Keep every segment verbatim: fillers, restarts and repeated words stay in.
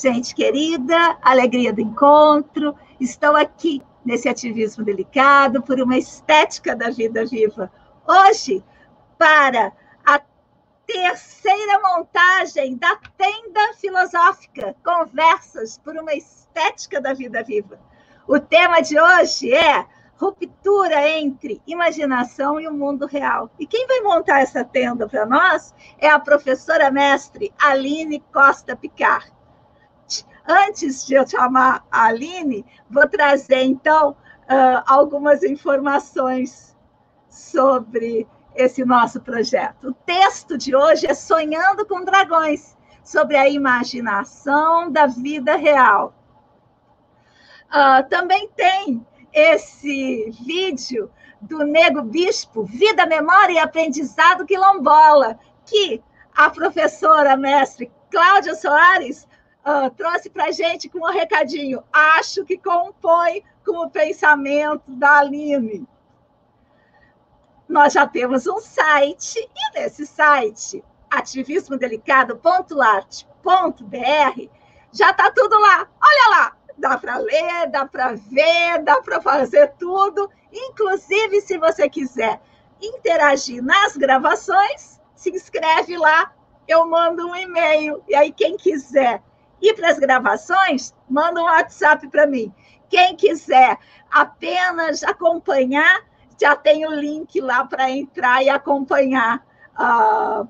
Gente querida, alegria do encontro, estou aqui nesse ativismo delicado por uma estética da vida viva. Hoje, para a terceira montagem da Tenda Filosófica, Conversas por uma Estética da Vida Viva. O tema de hoje é ruptura entre imaginação e o mundo real. E quem vai montar essa tenda para nós é a professora mestre Aline Costa Picard. Antes de eu chamar a Aline, vou trazer, então, algumas informações sobre esse nosso projeto. O texto de hoje é Sonhando com Dragões, sobre a imaginação da vida real. Uh, também tem esse vídeo do Nego Bispo, Vida, Memória e Aprendizado Quilombola, que a professora mestre Cláudia Soares uh, trouxe para a gente com um recadinho. Acho que compõe com o pensamento da Aline. Nós já temos um site, e nesse site, ativismo delicado ponto arte ponto b r, já está tudo lá. Olha lá! Dá para ler, dá para ver, dá para fazer tudo. Inclusive, se você quiser interagir nas gravações, se inscreve lá, eu mando um e-mail. E aí, quem quiser ir para as gravações, manda um WhatsApp para mim. Quem quiser apenas acompanhar, já tem o link lá para entrar e acompanhar uh,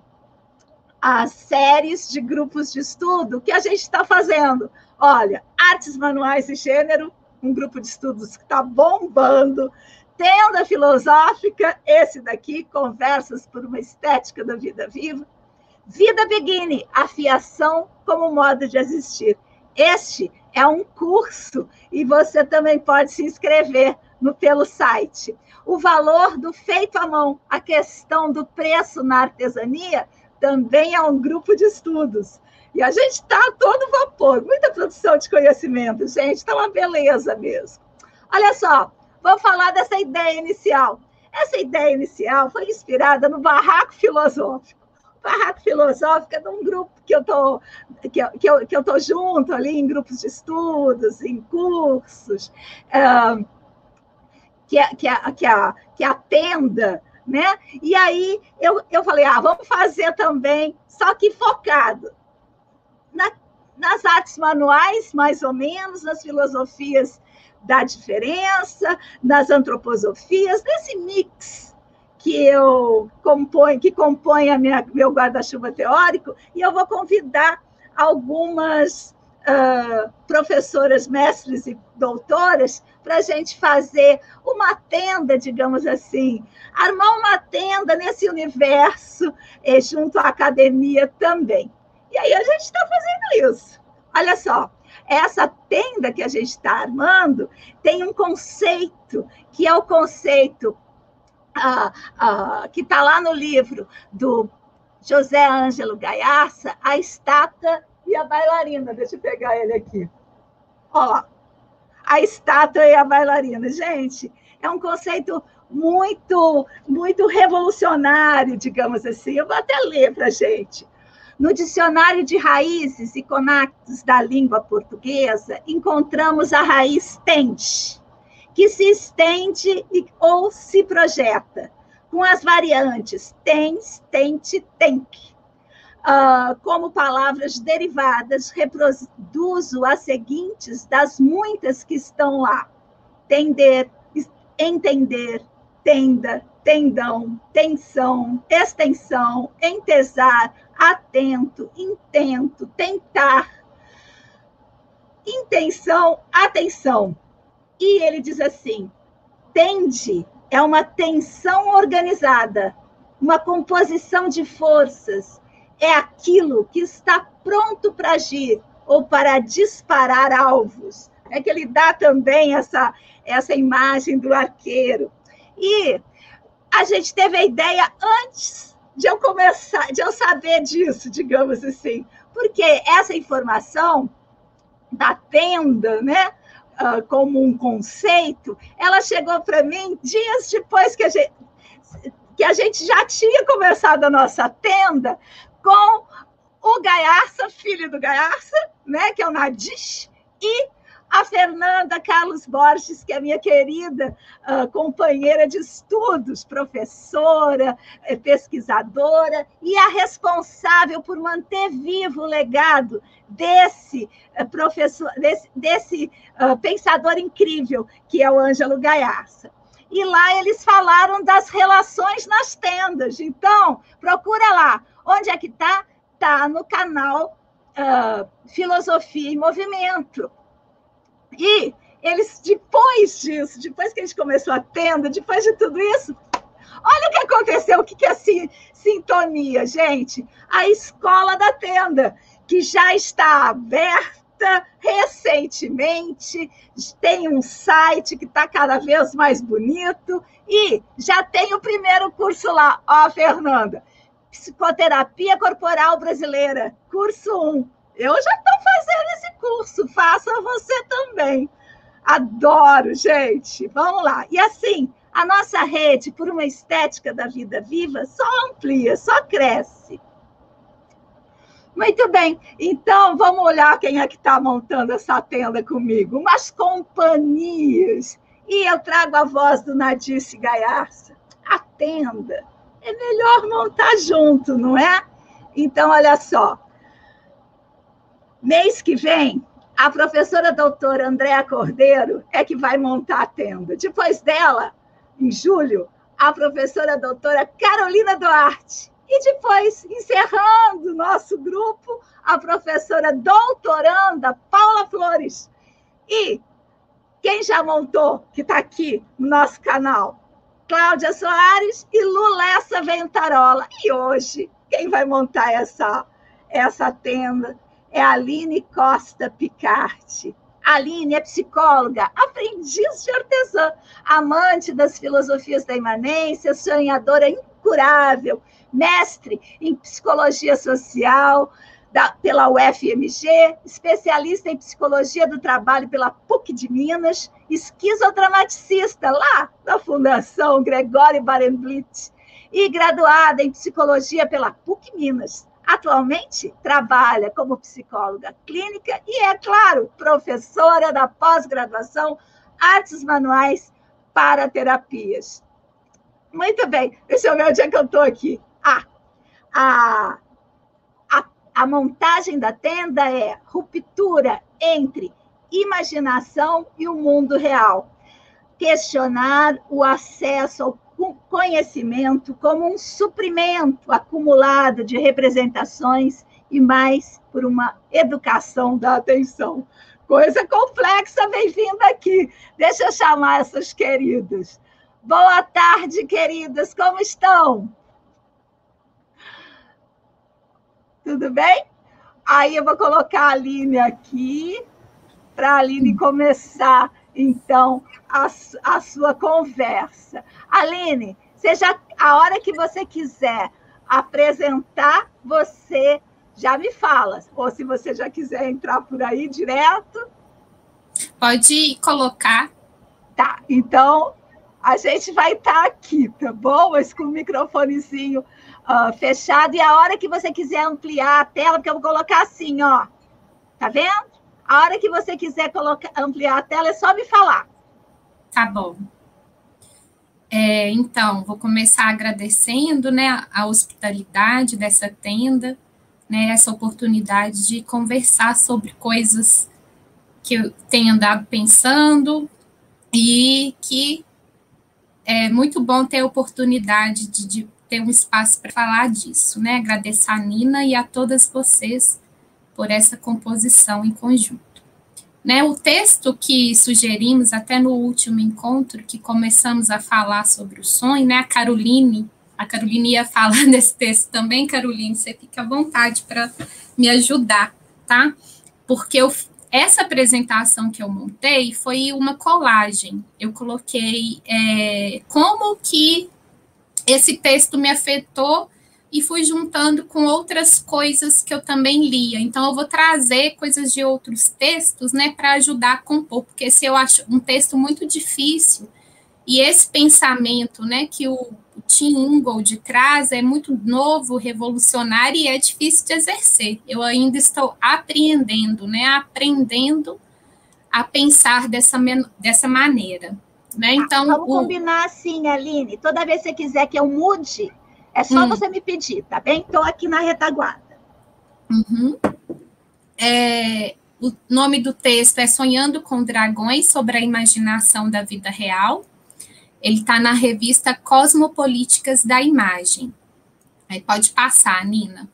as séries de grupos de estudo que a gente está fazendo. Olha, Artes Manuais e Gênero, um grupo de estudos que está bombando. Tenda Filosófica, esse daqui, Conversas por uma Estética da Vida Viva. Vida Begine, Afiação como Modo de Existir. Este é um curso e você também pode se inscrever no, pelo site. O valor do feito à mão, a questão do preço na artesania, também é um grupo de estudos. E a gente está a todo vapor, muita produção de conhecimento, gente, está uma beleza mesmo. Olha só, vou falar dessa ideia inicial. Essa ideia inicial foi inspirada no Barraco Filosófico. O Barraco Filosófico é de um grupo que eu estou que eu, que eu, que eu tô junto ali, em grupos de estudos, em cursos, uh, que, a, que, a, que, a, que a Tenda, né? E aí eu, eu falei, ah, vamos fazer também, só que focado na, nas artes manuais, mais ou menos, nas filosofias da diferença, nas antroposofias, nesse mix que eu compõe, que compõe a minha, meu guarda-chuva teórico, e eu vou convidar algumas uh, professoras, mestres e doutoras para a gente fazer uma tenda, digamos assim, armar uma tenda nesse universo, eh, junto à academia também. E aí a gente está fazendo isso. Olha só, essa tenda que a gente está armando tem um conceito, que é o conceito ah, ah, que está lá no livro do José Ângelo Gaiarsa, A Estátua e a Bailarina. Deixa eu pegar ele aqui. Ó, a estátua e a bailarina. Gente, é um conceito muito, muito revolucionário, digamos assim. Eu vou até ler para a gente. No Dicionário de Raízes e Conactos da Língua Portuguesa, encontramos a raiz tende, que se estende ou se projeta, com as variantes tens, tente, tenque. Uh, como palavras derivadas, reproduzo as seguintes das muitas que estão lá. Tender, entender, tenda, tendão, tensão, extensão, entesar, atento, intento, tentar, intenção, atenção. E ele diz assim, tende é uma tensão organizada, uma composição de forças, é aquilo que está pronto para agir ou para disparar alvos. É que ele dá também essa, essa imagem do arqueiro. E a gente teve a ideia antes de eu começar, de eu saber disso, digamos assim, porque essa informação da tenda, né, como um conceito, ela chegou para mim dias depois que a gente, que a gente já tinha começado a nossa tenda, com o Gaiarsa, filho do Gaiarsa, né, que é o Nadish, e a Fernanda Carlos Borges, que é minha querida uh, companheira de estudos, professora, pesquisadora, e a responsável por manter vivo o legado desse uh, professor, desse, desse uh, pensador incrível, que é o Ângelo Gaiarsa. E lá eles falaram das relações nas tendas. Então, procura lá. Onde é que está? Está no canal uh, Filosofia em Movimento. E eles, depois disso, depois que a gente começou a tenda, depois de tudo isso, olha o que aconteceu, o que é sintonia, gente. A escola da tenda, que já está aberta recentemente, tem um site que está cada vez mais bonito, e já tem o primeiro curso lá, ó, Fernanda, Psicoterapia Corporal Brasileira, curso um. Eu já estou fazendo esse curso, faça você também. Adoro, gente. Vamos lá. E assim, a nossa rede, por uma estética da vida viva, só amplia, só cresce. Muito bem. Então, vamos olhar quem é que está montando essa tenda comigo. Umas companhias. E eu trago a voz do Nadice Gaiarsa. A tenda é melhor montar junto, não é? Então, olha só. Mês que vem, a professora doutora Andréa Cordeiro é que vai montar a tenda. Depois dela, em julho, a professora doutora Carolina Duarte. E depois, encerrando o nosso grupo, a professora doutoranda Paula Flores. E quem já montou, que está aqui no nosso canal? Cláudia Soares e Lulessa Ventarola. E hoje, quem vai montar essa, essa tenda é a Aline Costa Picarte. A Aline é psicóloga, aprendiz de artesã, amante das filosofias da imanência, sonhadora incurável, mestre em psicologia social da, pela U F M G, especialista em psicologia do trabalho pela P U C de Minas, esquizodramaticista lá da Fundação Gregório Barenblit e graduada em psicologia pela P U C Minas. Atualmente, trabalha como psicóloga clínica e, é claro, professora da pós-graduação Artes Manuais para Terapias. Muito bem, deixa eu ver onde é que eu estou aqui. Ah, a, a, a montagem da tenda é ruptura entre imaginação e o mundo real. Questionar o acesso ao conhecimento como um suprimento acumulado de representações e mais por uma educação da atenção. Coisa complexa, bem-vinda aqui. Deixa eu chamar essas queridas. Boa tarde, queridas, como estão? Tudo bem? Aí eu vou colocar a Aline aqui, para a Aline começar, então, a, a sua conversa. Aline, seja a hora que você quiser apresentar, você já me fala. Ou se você já quiser entrar por aí direto. Pode colocar. Tá, então a gente vai estar aqui, tá bom? Mas com o microfonezinho uh, fechado. E a hora que você quiser ampliar a tela, porque eu vou colocar assim, ó. Tá vendo? A hora que você quiser colocar, ampliar a tela, é só me falar. Tá bom. É, então, vou começar agradecendo, né, a hospitalidade dessa tenda, né, essa oportunidade de conversar sobre coisas que eu tenho andado pensando e que é muito bom ter a oportunidade de, de ter um espaço para falar disso, né? Agradecer a Nina e a todas vocês por essa composição em conjunto. Né, o texto que sugerimos até no último encontro, que começamos a falar sobre o sonho, né, a Caroline, a Caroline ia falar desse texto também, Caroline, você fica à vontade para me ajudar, tá? Porque eu, essa apresentação que eu montei foi uma colagem, eu coloquei é, como que esse texto me afetou e fui juntando com outras coisas que eu também lia. Então, eu vou trazer coisas de outros textos, né, para ajudar a compor, porque esse eu acho um texto muito difícil E esse pensamento, né, que o, o Tim Ingold traz é muito novo, revolucionário e é difícil de exercer. Eu ainda estou apreendendo, né, aprendendo a pensar dessa, dessa maneira. Né? Então, Vamos o... combinar assim, Aline. Toda vez que você quiser que eu mude, é só hum. você me pedir, tá bem? Estou aqui na retaguarda. Uhum. É, o nome do texto é Sonhando com Dragões, sobre a imaginação da vida real. Ele está na revista Cosmopolíticas da Imagem. Aí pode passar, Nina.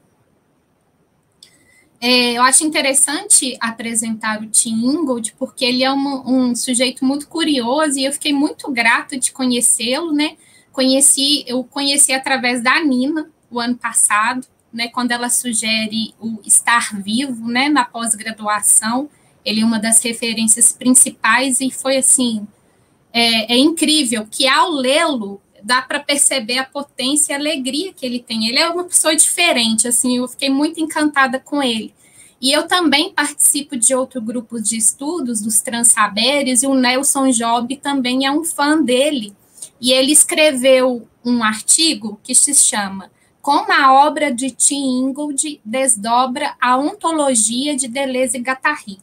É, eu acho interessante apresentar o Tim Ingold, porque ele é um, um sujeito muito curioso e eu fiquei muito grata de conhecê-lo, né? Conheci, eu conheci através da Nina, o ano passado, né? Quando ela sugere o Estar Vivo, né? Na pós-graduação, ele é uma das referências principais e foi assim, é, é incrível que ao lê-lo dá para perceber a potência e a alegria que ele tem. Ele é uma pessoa diferente, assim, eu fiquei muito encantada com ele. E eu também participo de outro grupo de estudos, dos Transsaberes, e o Nelson Job também é um fã dele. E ele escreveu um artigo que se chama Como a obra de Tim Ingold desdobra a ontologia de Deleuze e Guattari.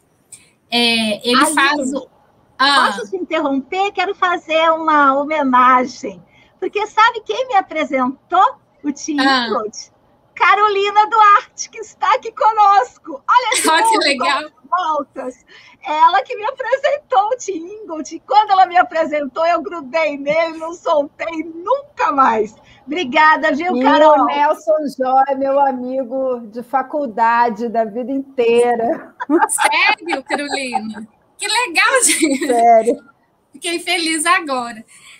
É, ele Aline, faz... O... Ah. Posso te interromper? Quero fazer uma homenagem. Porque sabe quem me apresentou o Tim ah. Ingold? Carolina Duarte, que está aqui conosco. Olha esse oh, que legal. Voltas. Ela que me apresentou o Tim Ingold. E quando ela me apresentou, eu grudei nele, não soltei nunca mais. Obrigada, viu, e Carol? O Nelson Jó é meu amigo de faculdade da vida inteira. Sério, Carolina? Que legal, gente. Sério. Fiquei feliz agora.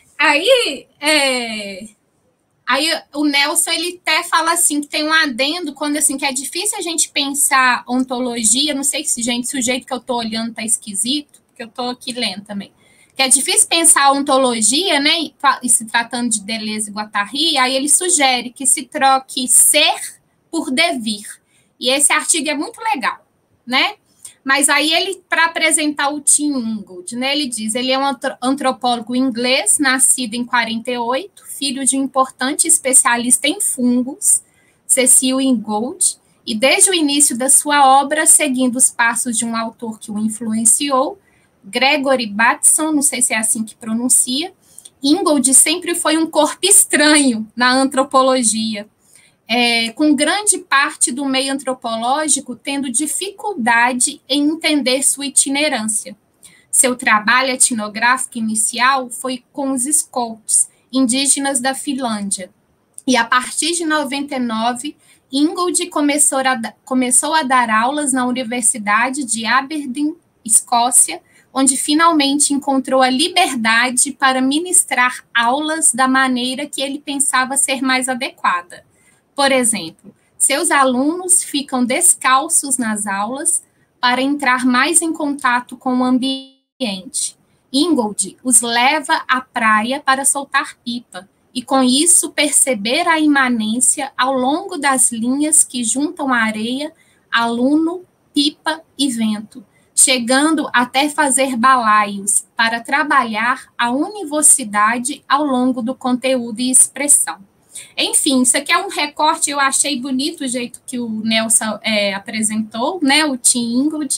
Aí, é, aí o Nelson, ele até fala assim, que tem um adendo, quando assim, que é difícil a gente pensar ontologia, não sei se, gente, se o jeito que eu estou olhando está esquisito, porque eu estou aqui lendo também, que é difícil pensar ontologia, né, e, e se tratando de Deleuze e Guattari, aí ele sugere que se troque ser por devir, e esse artigo é muito legal, né? Mas aí ele, para apresentar o Tim Ingold, né, ele diz, ele é um antropólogo inglês, nascido em quarenta e oito, filho de um importante especialista em fungos, Cecil Ingold, e desde o início da sua obra, seguindo os passos de um autor que o influenciou, Gregory Bateson, não sei se é assim que pronuncia, Ingold sempre foi um corpo estranho na antropologia, É, com grande parte do meio antropológico tendo dificuldade em entender sua itinerância. Seu trabalho etnográfico inicial foi com os Scouts, indígenas da Finlândia. E a partir de noventa e nove, Ingold começou a, começou a dar aulas na Universidade de Aberdeen, Escócia, onde finalmente encontrou a liberdade para ministrar aulas da maneira que ele pensava ser mais adequada. Por exemplo, seus alunos ficam descalços nas aulas para entrar mais em contato com o ambiente. Ingold os leva à praia para soltar pipa e, com isso, perceber a imanência ao longo das linhas que juntam a areia, aluno, pipa e vento, chegando até fazer balaios para trabalhar a univocidade ao longo do conteúdo e expressão. Enfim, isso aqui é um recorte, eu achei bonito o jeito que o Nelson é, apresentou, né, o Tim Ingold,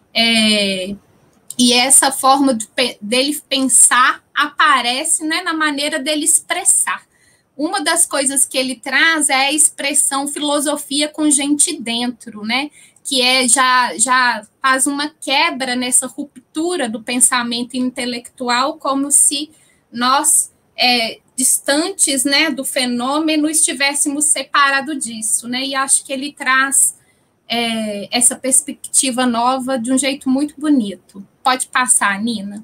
é, e essa forma de, dele pensar aparece, né, na maneira dele expressar. Uma das coisas que ele traz é a expressão filosofia com gente dentro, né, que é, já, já faz uma quebra nessa ruptura do pensamento intelectual, como se nós... É, distantes, né, do fenômeno, estivéssemos separados disso, né, e acho que ele traz é, essa perspectiva nova de um jeito muito bonito. Pode passar, Nina.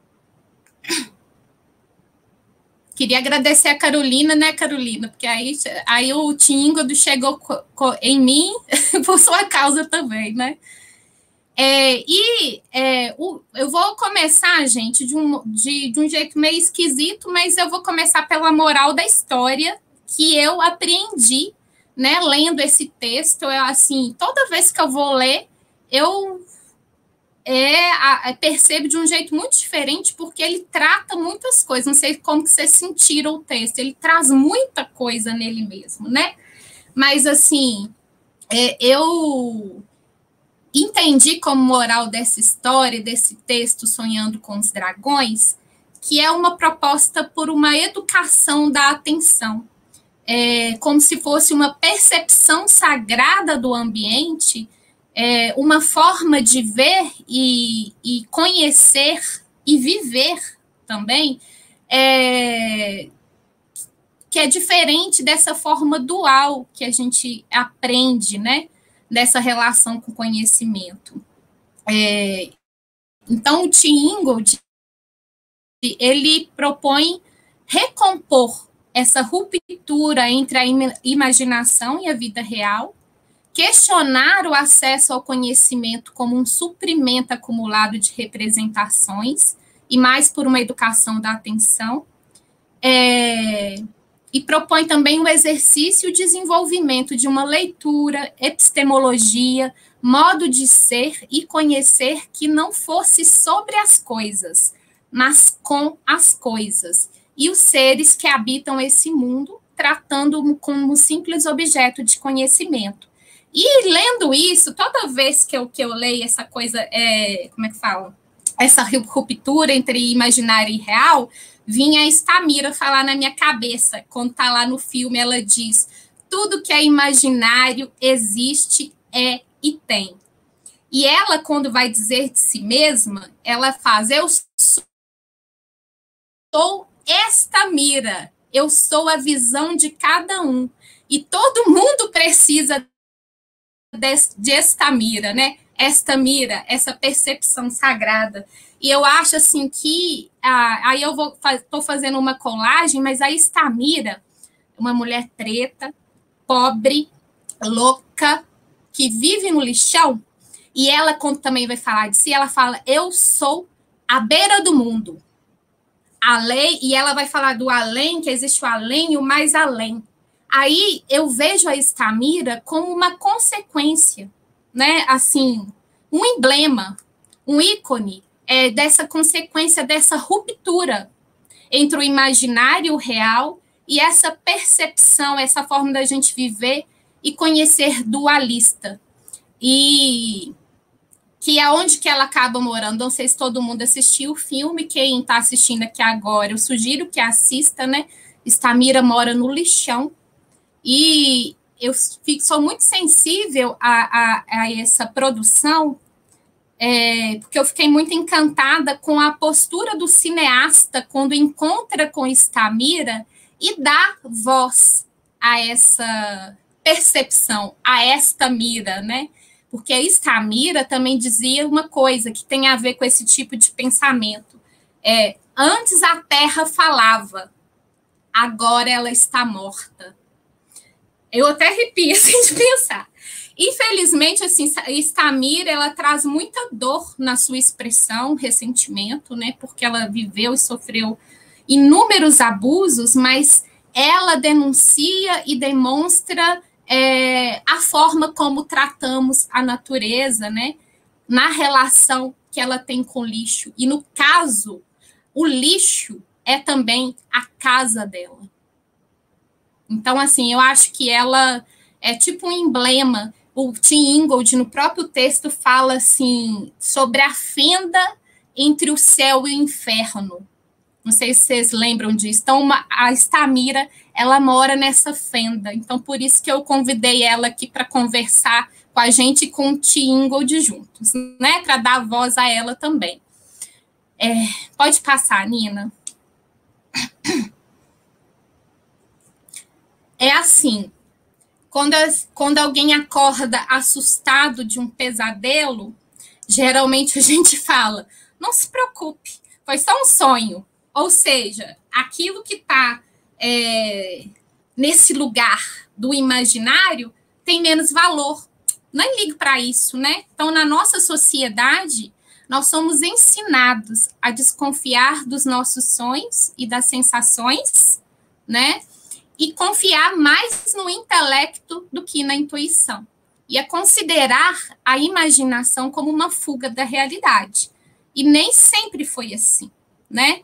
Queria agradecer a Carolina, né, Carolina, porque aí, aí o Tim Ingold chegou em mim por sua causa também, né. É, e é, o, eu vou começar, gente, de um, de, de um jeito meio esquisito, mas eu vou começar pela moral da história que eu aprendi, né, lendo esse texto. Eu, assim, toda vez que eu vou ler, eu, é, é, percebe de um jeito muito diferente, porque ele trata muitas coisas. Não sei como que vocês sentiram o texto, ele traz muita coisa nele mesmo, né? Mas, assim, é, eu entendi como moral dessa história, desse texto, Sonhando com os Dragões, que é uma proposta por uma educação da atenção, é, como se fosse uma percepção sagrada do ambiente, é, uma forma de ver e, e conhecer e viver também, é, que é diferente dessa forma dual que a gente aprende, né, dessa relação com o conhecimento. É, então, o Tim Ingold, ele propõe recompor essa ruptura entre a imaginação e a vida real, questionar o acesso ao conhecimento como um suprimento acumulado de representações, e mais por uma educação da atenção, é, e propõe também o exercício e o desenvolvimento de uma leitura, epistemologia, modo de ser e conhecer que não fosse sobre as coisas, mas com as coisas, e os seres que habitam esse mundo, tratando-o como um simples objeto de conhecimento. E lendo isso, toda vez que eu, que eu leio essa coisa, é, como é que fala? Essa ruptura entre imaginário e real, vinha a Stamira falar na minha cabeça. Quando está lá no filme, ela diz: tudo que é imaginário existe, é e tem. E ela, quando vai dizer de si mesma, ela faz: eu sou Stamira, eu sou a visão de cada um. E todo mundo precisa de, de Stamira, né? Stamira, essa percepção sagrada. E eu acho assim que, ah, aí eu vou, estou fazendo uma colagem, mas a Stamira, uma mulher preta, pobre, louca, que vive no lixão, e ela, quando também vai falar de si, ela fala: eu sou a beira do mundo. Além, e ela vai falar do além, que existe o além e o mais além. Aí eu vejo a Stamira como uma consequência, né? Assim, um emblema, um ícone é, dessa consequência, dessa ruptura entre o imaginário e o real, e essa percepção, essa forma da gente viver e conhecer dualista. E que é onde que ela acaba morando. Não sei se todo mundo assistiu o filme, quem está assistindo aqui agora, eu sugiro que assista, né? Stamira mora no lixão, e eu fico, sou muito sensível a, a, a essa produção, é, porque eu fiquei muito encantada com a postura do cineasta quando encontra com Stamira e dá voz a essa percepção, a esta mira, né? Porque a Stamira também dizia uma coisa que tem a ver com esse tipo de pensamento. É, antes a terra falava, agora ela está morta. Eu até arrepio assim, de pensar. Infelizmente, assim, Stamira, ela traz muita dor na sua expressão, ressentimento, né? Porque ela viveu e sofreu inúmeros abusos, mas ela denuncia e demonstra é, a forma como tratamos a natureza, né? Na relação que ela tem com o lixo. E, no caso, o lixo é também a casa dela. Então, assim, eu acho que ela é tipo um emblema. O Tim Ingold, no próprio texto, fala assim, sobre a fenda entre o céu e o inferno. Não sei se vocês lembram disso. Então, uma, a Stamira, ela mora nessa fenda. Então, por isso que eu convidei ela aqui para conversar com a gente e com o Tim Ingold juntos, né? Para dar voz a ela também. É, pode passar, Nina. É assim, quando, quando alguém acorda assustado de um pesadelo, geralmente a gente fala: não se preocupe, foi só um sonho. Ou seja, aquilo que está é, nesse lugar do imaginário tem menos valor. Nem ligo para isso, né? Então, na nossa sociedade, nós somos ensinados a desconfiar dos nossos sonhos e das sensações, né? E confiar mais no intelecto do que na intuição. e a considerar a imaginação como uma fuga da realidade. E nem sempre foi assim, né?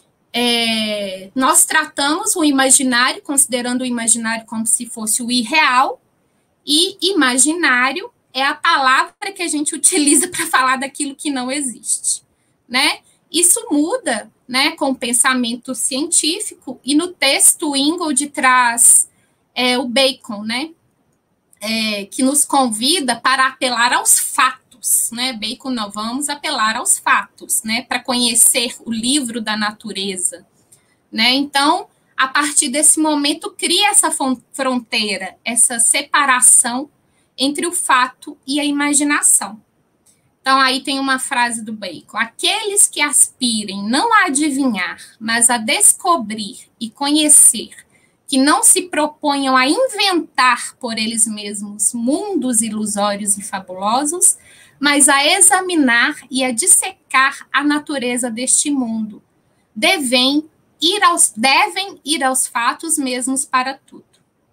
É, nós tratamos o imaginário, considerando o imaginário como se fosse o irreal, e imaginário é a palavra que a gente utiliza para falar daquilo que não existe, né? Isso muda, né, com o pensamento científico, e no texto Ingold traz é, o Bacon, né, é, que nos convida para apelar aos fatos, né? Bacon, não, vamos apelar aos fatos, né, para conhecer o livro da natureza, né? Então, a partir desse momento, cria essa fronteira, essa separação entre o fato e a imaginação. Então, aí tem uma frase do Bacon: aqueles que aspirem não a adivinhar, mas a descobrir e conhecer, que não se proponham a inventar por eles mesmos mundos ilusórios e fabulosos, mas a examinar e a dissecar a natureza deste mundo, devem ir aos, devem ir aos fatos mesmos para tudo.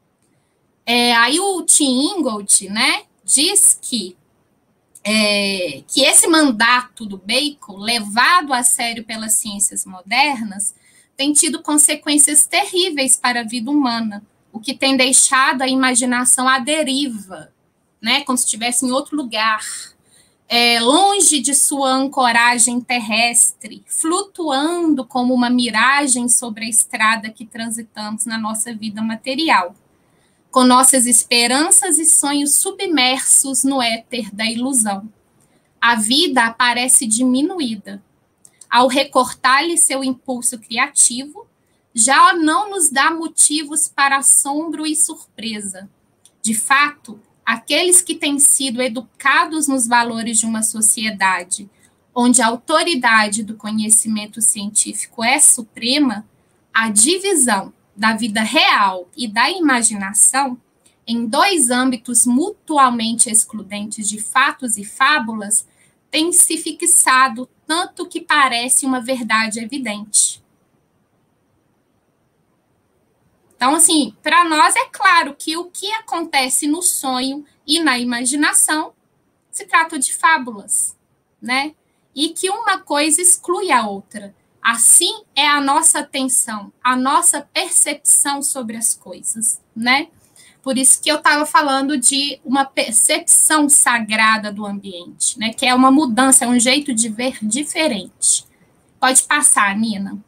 É, aí o Tim Ingold, né, diz que, é, que esse mandato do Bacon, levado a sério pelas ciências modernas, tem tido consequências terríveis para a vida humana, o que tem deixado a imaginação à deriva, né, como se estivesse em outro lugar, é, longe de sua ancoragem terrestre, flutuando como uma miragem sobre a estrada que transitamos na nossa vida material, com nossas esperanças e sonhos submersos no éter da ilusão. A vida aparece diminuída. Ao recortar-lhe seu impulso criativo, já não nos dá motivos para assombro e surpresa. De fato, aqueles que têm sido educados nos valores de uma sociedade onde a autoridade do conhecimento científico é suprema, a divisão da vida real e da imaginação, em dois âmbitos mutuamente excludentes de fatos e fábulas, tem se fixado tanto que parece uma verdade evidente. Então, assim, para nós é claro que o que acontece no sonho e na imaginação se trata de fábulas, né? E que uma coisa exclui a outra. Assim é a nossa atenção, a nossa percepção sobre as coisas, né? Por isso que eu estava falando de uma percepção sagrada do ambiente, né? Que é uma mudança, é um jeito de ver diferente. Pode passar, Nina.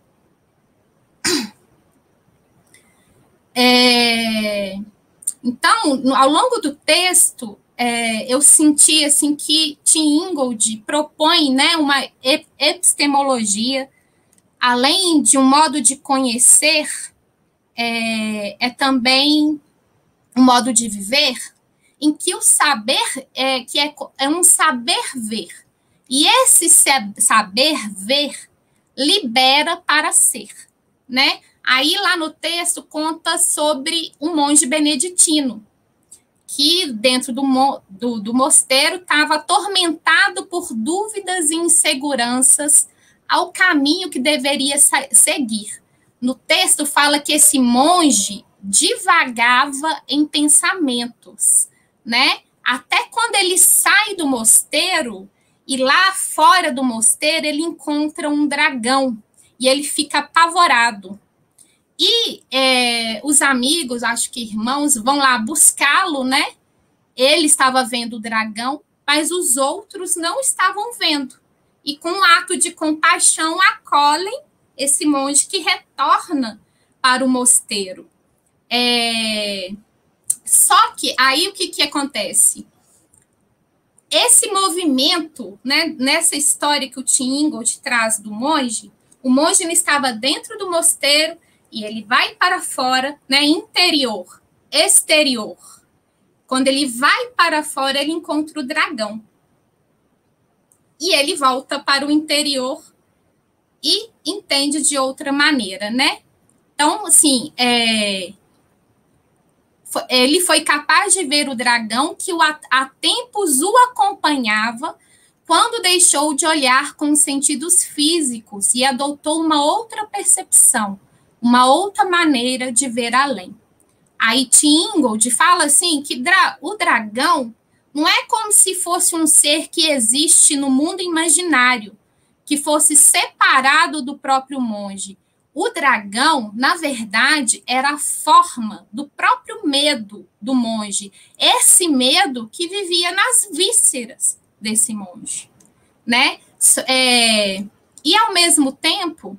É, então, ao longo do texto, é, eu senti assim, que Tim Ingold propõe, né, uma epistemologia, além de um modo de conhecer, é, é também um modo de viver, em que o saber é, que é, é um saber ver. E esse saber ver libera para ser, né? Aí, lá no texto, conta sobre um monge beneditino, que dentro do, do, do mosteiro estava atormentado por dúvidas e inseguranças ao caminho que deveria seguir. No texto fala que esse monge divagava em pensamentos, né? Até quando ele sai do mosteiro, e lá fora do mosteiro ele encontra um dragão, e ele fica apavorado. E é, os amigos, acho que irmãos, vão lá buscá-lo, né? Ele estava vendo o dragão, mas os outros não estavam vendo. E com um ato de compaixão, acolhem esse monge que retorna para o mosteiro. É... Só que aí o que, que acontece? Esse movimento, né, nessa história que o Tim Ingold traz do monge, o monge não estava dentro do mosteiro, e ele vai para fora, né, interior, exterior. Quando ele vai para fora, ele encontra o dragão. E ele volta para o interior e entende de outra maneira, né? Então, assim, é, ele foi capaz de ver o dragão que há tempos o acompanhava quando deixou de olhar com os sentidos físicos e adotou uma outra percepção, uma outra maneira de ver além. Aí Tim Ingold fala assim que dra- o dragão não é como se fosse um ser que existe no mundo imaginário, que fosse separado do próprio monge. O dragão, na verdade, era a forma do próprio medo do monge. Esse medo que vivia nas vísceras desse monge, né? É, e, ao mesmo tempo,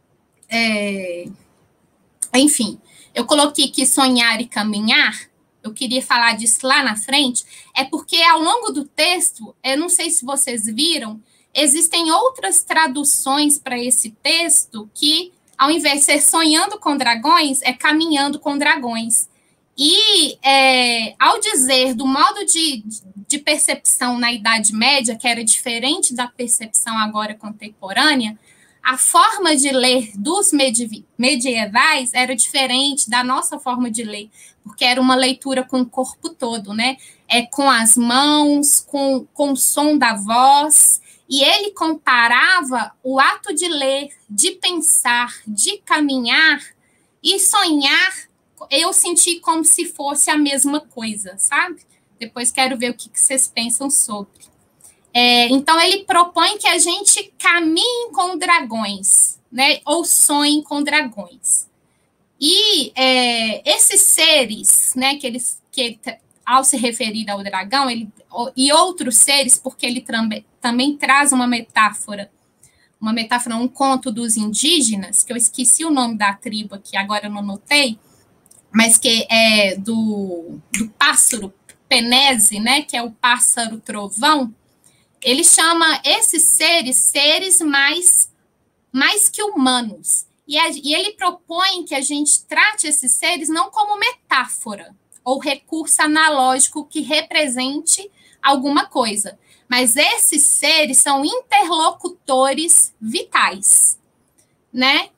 é, enfim, eu coloquei aqui sonhar e caminhar, eu queria falar disso lá na frente, é porque ao longo do texto, eu não sei se vocês viram, existem outras traduções para esse texto que, ao invés de ser sonhando com dragões, é caminhando com dragões. E, é, ao dizer do modo de, de percepção na Idade Média, que era diferente da percepção agora contemporânea, a forma de ler dos medievais era diferente da nossa forma de ler, porque era uma leitura com o corpo todo, né? É, com as mãos, com, com o som da voz, e ele comparava o ato de ler, de pensar, de caminhar e sonhar, eu senti como se fosse a mesma coisa, sabe? Depois quero ver o que vocês pensam sobre. É, então, ele propõe que a gente caminhe com dragões, né? Ou sonhe com dragões. E é, esses seres, né, que eles, que ao se referir ao dragão, ele, e outros seres, porque ele também, também traz uma metáfora, uma metáfora, um conto dos indígenas, que eu esqueci o nome da tribo aqui, agora eu não notei, mas que é do, do pássaro penese, né, que é o pássaro trovão. Ele chama esses seres, seres mais, mais que humanos. E, a, e ele propõe que a gente trate esses seres não como metáfora ou recurso analógico que represente alguma coisa, mas esses seres são interlocutores vitais, né?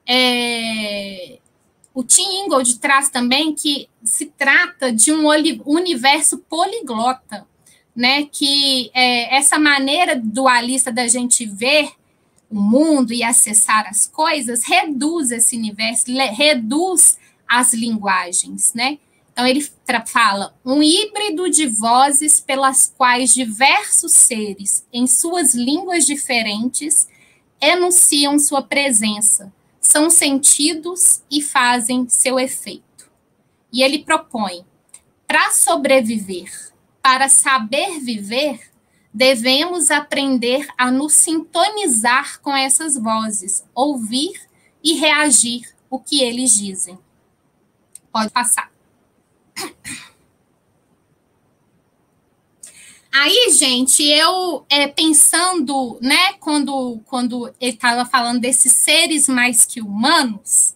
É, o Tim Ingold traz também que se trata de um universo poliglota, né? Que é, essa maneira dualista da gente ver o mundo e acessar as coisas reduz esse universo, reduz as linguagens, né? Então, ele fala um híbrido de vozes pelas quais diversos seres, em suas línguas diferentes, enunciam sua presença, são sentidos e fazem seu efeito. E ele propõe, para sobreviver, para saber viver, devemos aprender a nos sintonizar com essas vozes, ouvir e reagir o que eles dizem. Pode passar. Aí, gente, eu é, pensando, né, quando, quando ele estava falando desses seres mais que humanos,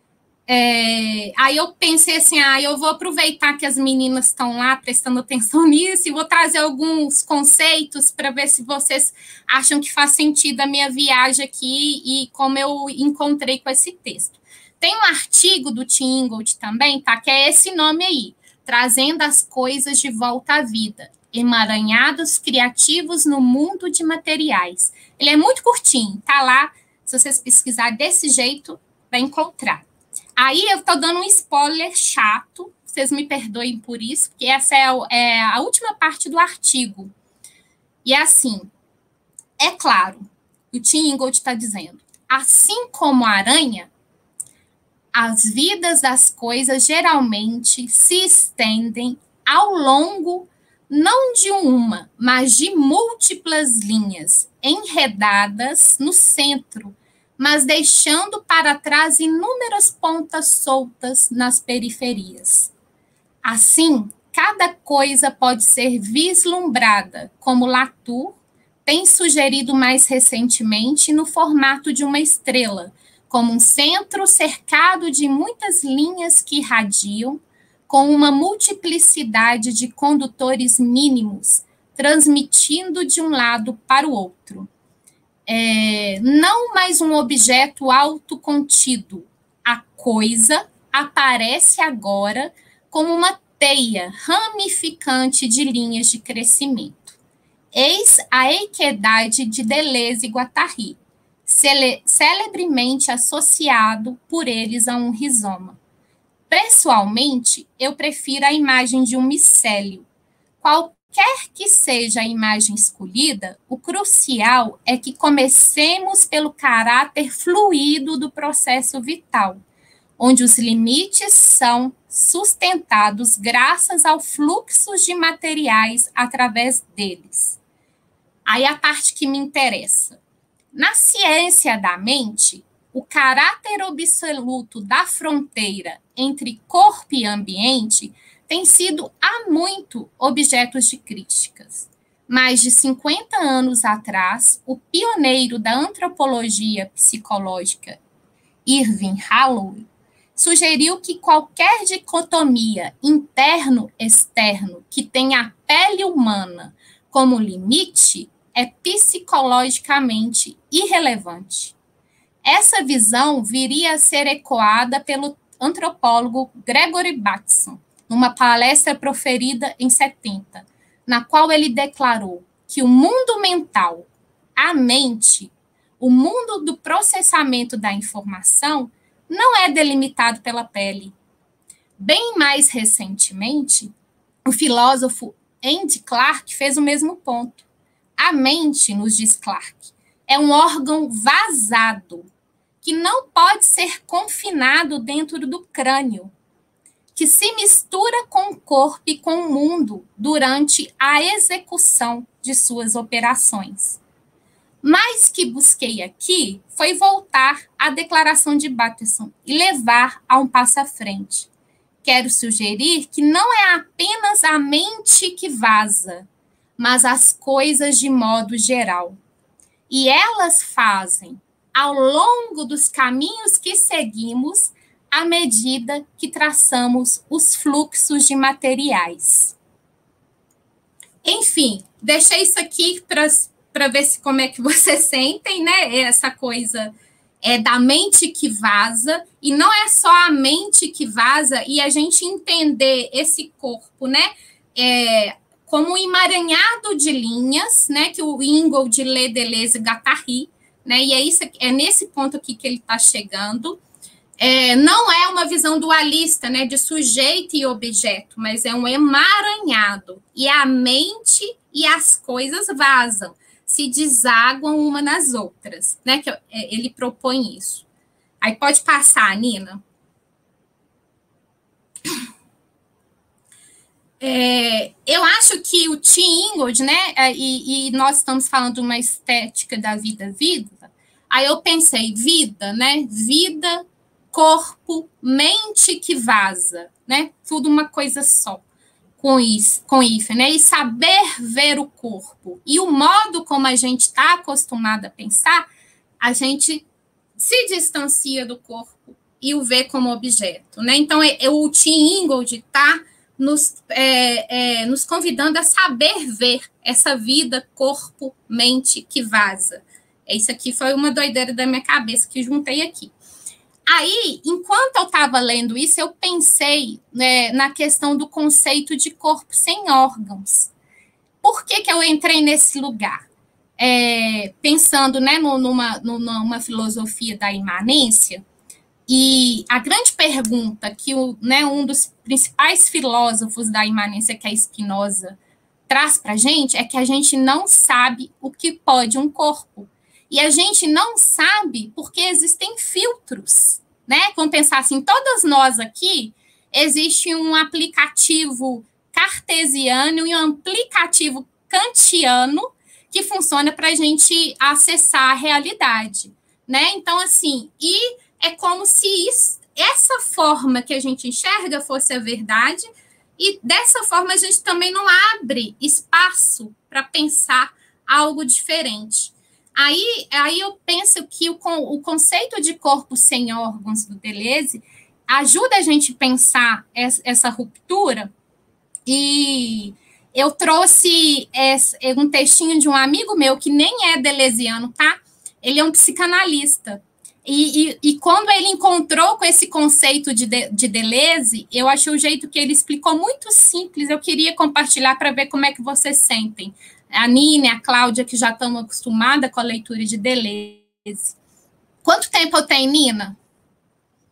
é, aí eu pensei assim, ah, eu vou aproveitar que as meninas estão lá prestando atenção nisso e vou trazer alguns conceitos para ver se vocês acham que faz sentido a minha viagem aqui e como eu encontrei com esse texto. Tem um artigo do Tim Ingold também, tá, que é esse nome aí, Trazendo as Coisas de Volta à Vida, Emaranhados Criativos no Mundo de Materiais. Ele é muito curtinho, tá lá, se vocês pesquisarem desse jeito, vai encontrar. Aí eu estou dando um spoiler chato, vocês me perdoem por isso, porque essa é a, é a última parte do artigo. E é assim, é claro, o Tim Ingold está dizendo, assim como a aranha, as vidas das coisas geralmente se estendem ao longo, não de uma, mas de múltiplas linhas, enredadas no centro, mas deixando para trás inúmeras pontas soltas nas periferias. Assim, cada coisa pode ser vislumbrada, como Latour tem sugerido mais recentemente, no formato de uma estrela, como um centro cercado de muitas linhas que irradiam, com uma multiplicidade de condutores mínimos, transmitindo de um lado para o outro. É, não mais um objeto autocontido. A coisa aparece agora como uma teia ramificante de linhas de crescimento. Eis a equidade de Deleuze e Guattari, cele, celebremente associado por eles a um rizoma. Pessoalmente, eu prefiro a imagem de um micélio, qual, qualquer que seja a imagem escolhida, o crucial é que comecemos pelo caráter fluido do processo vital, onde os limites são sustentados graças ao fluxo de materiais através deles. Aí a parte que me interessa. Na ciência da mente, o caráter absoluto da fronteira entre corpo e ambiente tem sido há muito objeto de críticas. Mais de cinquenta anos atrás, o pioneiro da antropologia psicológica, Irving Yalom, sugeriu que qualquer dicotomia interno-externo que tenha a pele humana como limite é psicologicamente irrelevante. Essa visão viria a ser ecoada pelo antropólogo Gregory Bateson, numa palestra proferida em setenta, na qual ele declarou que o mundo mental, a mente, o mundo do processamento da informação, não é delimitado pela pele. Bem mais recentemente, o filósofo Andy Clark fez o mesmo ponto. A mente, nos diz Clark, é um órgão vazado, que não pode ser confinado dentro do crânio, que se mistura com o corpo e com o mundo durante a execução de suas operações. Mas que busquei aqui foi voltar à declaração de Bateson e levar a um passo à frente. Quero sugerir que não é apenas a mente que vaza, mas as coisas de modo geral. E elas fazem, ao longo dos caminhos que seguimos, à medida que traçamos os fluxos de materiais. Enfim, deixei isso aqui para para ver se como é que vocês sentem, né? Essa coisa é da mente que vaza, e não é só a mente que vaza, e a gente entender esse corpo, né? É, como um emaranhado de linhas, né? Que o Ingold lê Deleuze e Guattari, né? E é, isso, é nesse ponto aqui que ele está chegando. É, não é uma visão dualista, né? De sujeito e objeto, mas é um emaranhado. E a mente e as coisas vazam, se desaguam uma nas outras, né? Que ele propõe isso. Aí pode passar, Nina. É, eu acho que o Tim Ingold, né? E, e nós estamos falando de uma estética da vida, vida. Aí eu pensei, vida, né? Vida, corpo, mente que vaza, né? Tudo uma coisa só. Com isso, com isso, né? E saber ver o corpo. E o modo como a gente está acostumado a pensar, a gente se distancia do corpo e o vê como objeto, né? Então, o Tim Ingold está nos, é, é, nos convidando a saber ver essa vida, corpo, mente que vaza. Isso aqui foi uma doideira da minha cabeça que juntei aqui. Aí, enquanto eu estava lendo isso, eu pensei, né, na questão do conceito de corpo sem órgãos. Por que que eu entrei nesse lugar? É, pensando, né, numa, numa filosofia da imanência, e a grande pergunta que o, né, um dos principais filósofos da imanência, que é Spinoza, traz para a gente, é que a gente não sabe o que pode um corpo. E a gente não sabe porque existem filtros, né? Vamos pensar assim, todas nós aqui, existe um aplicativo cartesiano e um aplicativo kantiano que funciona para a gente acessar a realidade, né? Então, assim, e é como se isso, essa forma que a gente enxerga fosse a verdade, e dessa forma a gente também não abre espaço para pensar algo diferente. Aí, aí eu penso que o, o conceito de corpo sem órgãos do Deleuze ajuda a gente a pensar essa, essa ruptura, e eu trouxe esse, um textinho de um amigo meu que nem é deleuziano, tá? Ele é um psicanalista. E, e, e quando ele encontrou com esse conceito de, de, de Deleuze, eu achei o jeito que ele explicou muito simples, eu queria compartilhar para ver como é que vocês sentem. A Nina e a Cláudia, que já estão acostumadas com a leitura de Deleuze. Quanto tempo eu tenho, Nina?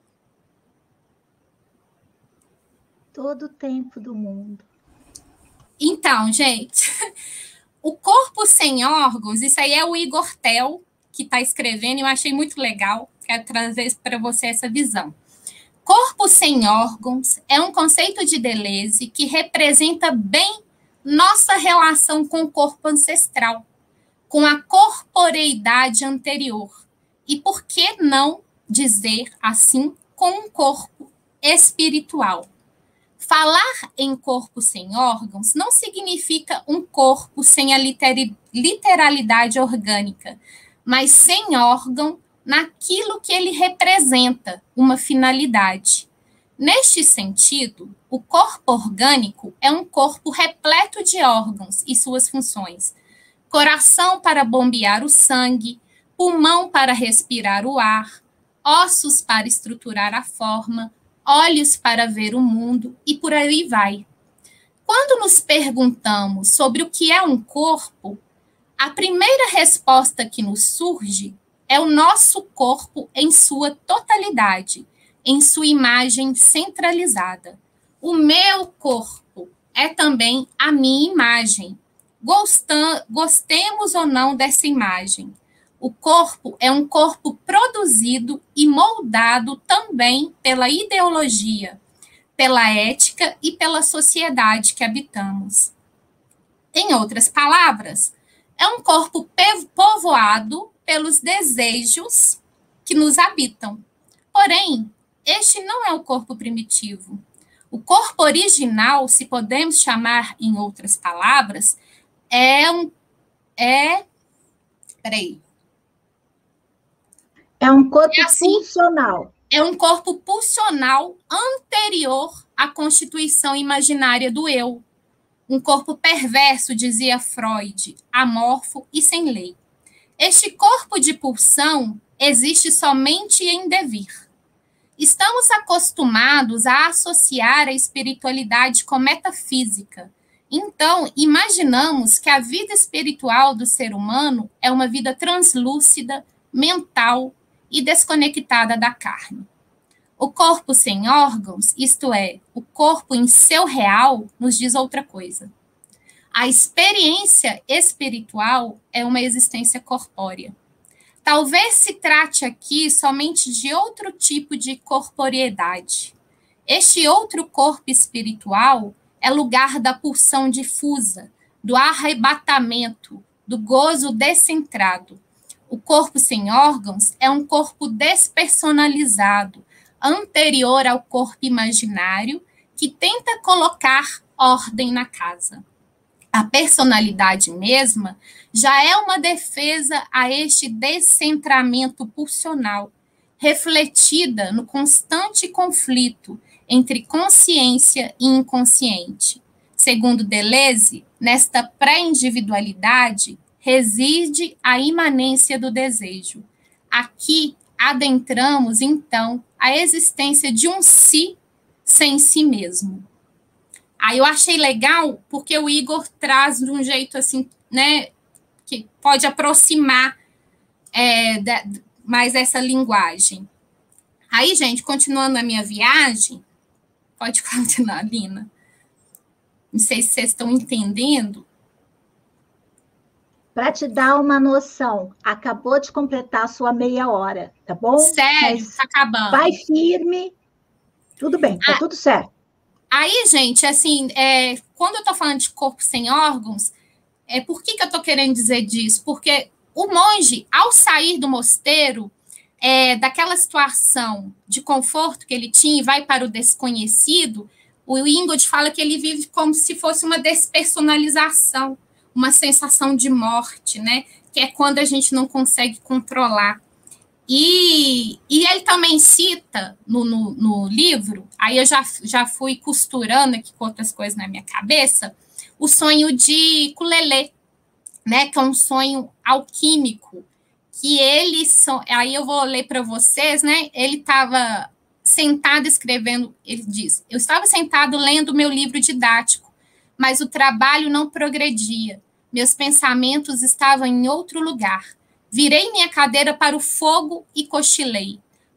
Todo o tempo do mundo. Então, gente, o corpo sem órgãos, isso aí é o Igor Tel que está escrevendo, e eu achei muito legal, quero trazer para você essa visão. Corpo sem órgãos é um conceito de Deleuze que representa bem nossa relação com o corpo ancestral, com a corporeidade anterior, e por que não dizer assim, com um corpo espiritual. Falar em corpo sem órgãos não significa um corpo sem a literalidade orgânica, mas sem órgão naquilo que ele representa, uma finalidade. Neste sentido, o corpo orgânico é um corpo repleto de órgãos e suas funções. Coração para bombear o sangue, pulmão para respirar o ar, ossos para estruturar a forma, olhos para ver o mundo e por aí vai. Quando nos perguntamos sobre o que é um corpo, a primeira resposta que nos surge é o nosso corpo em sua totalidade, em sua imagem centralizada. O meu corpo é também a minha imagem. Gostam, gostemos ou não dessa imagem. O corpo é um corpo produzido e moldado também pela ideologia, pela ética e pela sociedade que habitamos. Em outras palavras, é um corpo povoado pelos desejos que nos habitam. Porém, este não é o corpo primitivo. O corpo original, se podemos chamar em outras palavras, é um... É, peraí. É um corpo é assim, pulsional. É um corpo pulsional anterior à constituição imaginária do eu. Um corpo perverso, dizia Freud, amorfo e sem lei. Este corpo de pulsão existe somente em devir. Estamos acostumados a associar a espiritualidade com metafísica. Então, imaginamos que a vida espiritual do ser humano é uma vida translúcida, mental e desconectada da carne. O corpo sem órgãos, isto é, o corpo em seu real, nos diz outra coisa. A experiência espiritual é uma existência corpórea. Talvez se trate aqui somente de outro tipo de corporeidade. Este outro corpo espiritual é lugar da pulsão difusa, do arrebatamento, do gozo descentrado. O corpo sem órgãos é um corpo despersonalizado, anterior ao corpo imaginário, que tenta colocar ordem na casa. A personalidade mesma já é uma defesa a este descentramento pulsional, refletida no constante conflito entre consciência e inconsciente. Segundo Deleuze, nesta pré-individualidade reside a imanência do desejo. Aqui adentramos, então, a existência de um si sem si mesmo. Aí eu achei legal, porque o Igor traz de um jeito assim, né, que pode aproximar é, da, mais essa linguagem. Aí, gente, continuando a minha viagem, pode continuar, Lina. Não sei se vocês estão entendendo. Para te dar uma noção, acabou de completar a sua meia hora, tá bom? Sério, está acabando. Vai firme, tudo bem, tá ah, tudo certo. Aí, gente, assim, é, quando eu estou falando de corpo sem órgãos, é, por que, que eu estou querendo dizer disso? Porque o monge, ao sair do mosteiro, é, daquela situação de conforto que ele tinha e vai para o desconhecido, o Ingold fala que ele vive como se fosse uma despersonalização, uma sensação de morte, né? Que é quando a gente não consegue controlar. E, e ele também cita no, no, no livro, aí eu já, já fui costurando aqui com outras coisas na minha cabeça, o sonho de Kulele, né, que é um sonho alquímico, que ele, so, aí eu vou ler para vocês, né, ele estava sentado escrevendo, ele diz, eu estava sentado lendo meu livro didático, mas o trabalho não progredia, meus pensamentos estavam em outro lugar. Virei minha cadeira para o fogo e cochilei.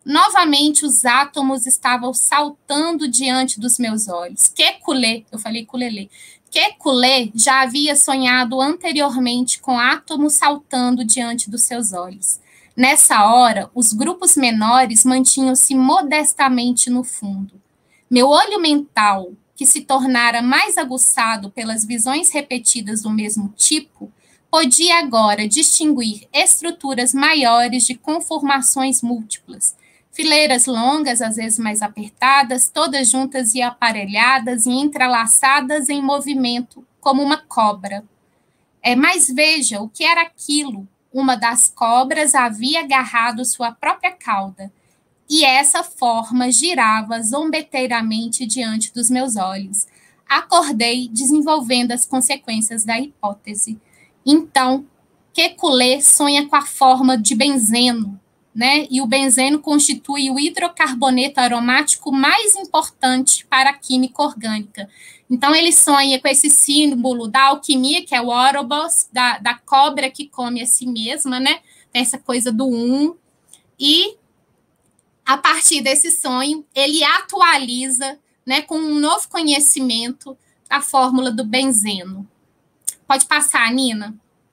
novamente os átomos estavam saltando diante dos meus olhos. Kekulé, eu falei ukulele. Kekulé já havia sonhado anteriormente com átomos saltando diante dos seus olhos. Nessa hora, os grupos menores mantinham-se modestamente no fundo. Meu olho mental, que se tornara mais aguçado pelas visões repetidas do mesmo tipo, podia agora distinguir estruturas maiores de conformações múltiplas, fileiras longas, às vezes mais apertadas, todas juntas e aparelhadas e entrelaçadas em movimento, como uma cobra. É, mas veja, o que era aquilo? Uma das cobras havia agarrado sua própria cauda, e essa forma girava zombeteiramente diante dos meus olhos. Acordei, desenvolvendo as consequências da hipótese. Então, Kekulé sonha com a forma de benzeno, né? E o benzeno constitui o hidrocarboneto aromático mais importante para a química orgânica. Então, ele sonha com esse símbolo da alquimia, que é o Ouroboros, da, da cobra que come a si mesma, né? Tem essa coisa do um. E, a partir desse sonho, ele atualiza, né, com um novo conhecimento a fórmula do benzeno. Pode passar, Nina?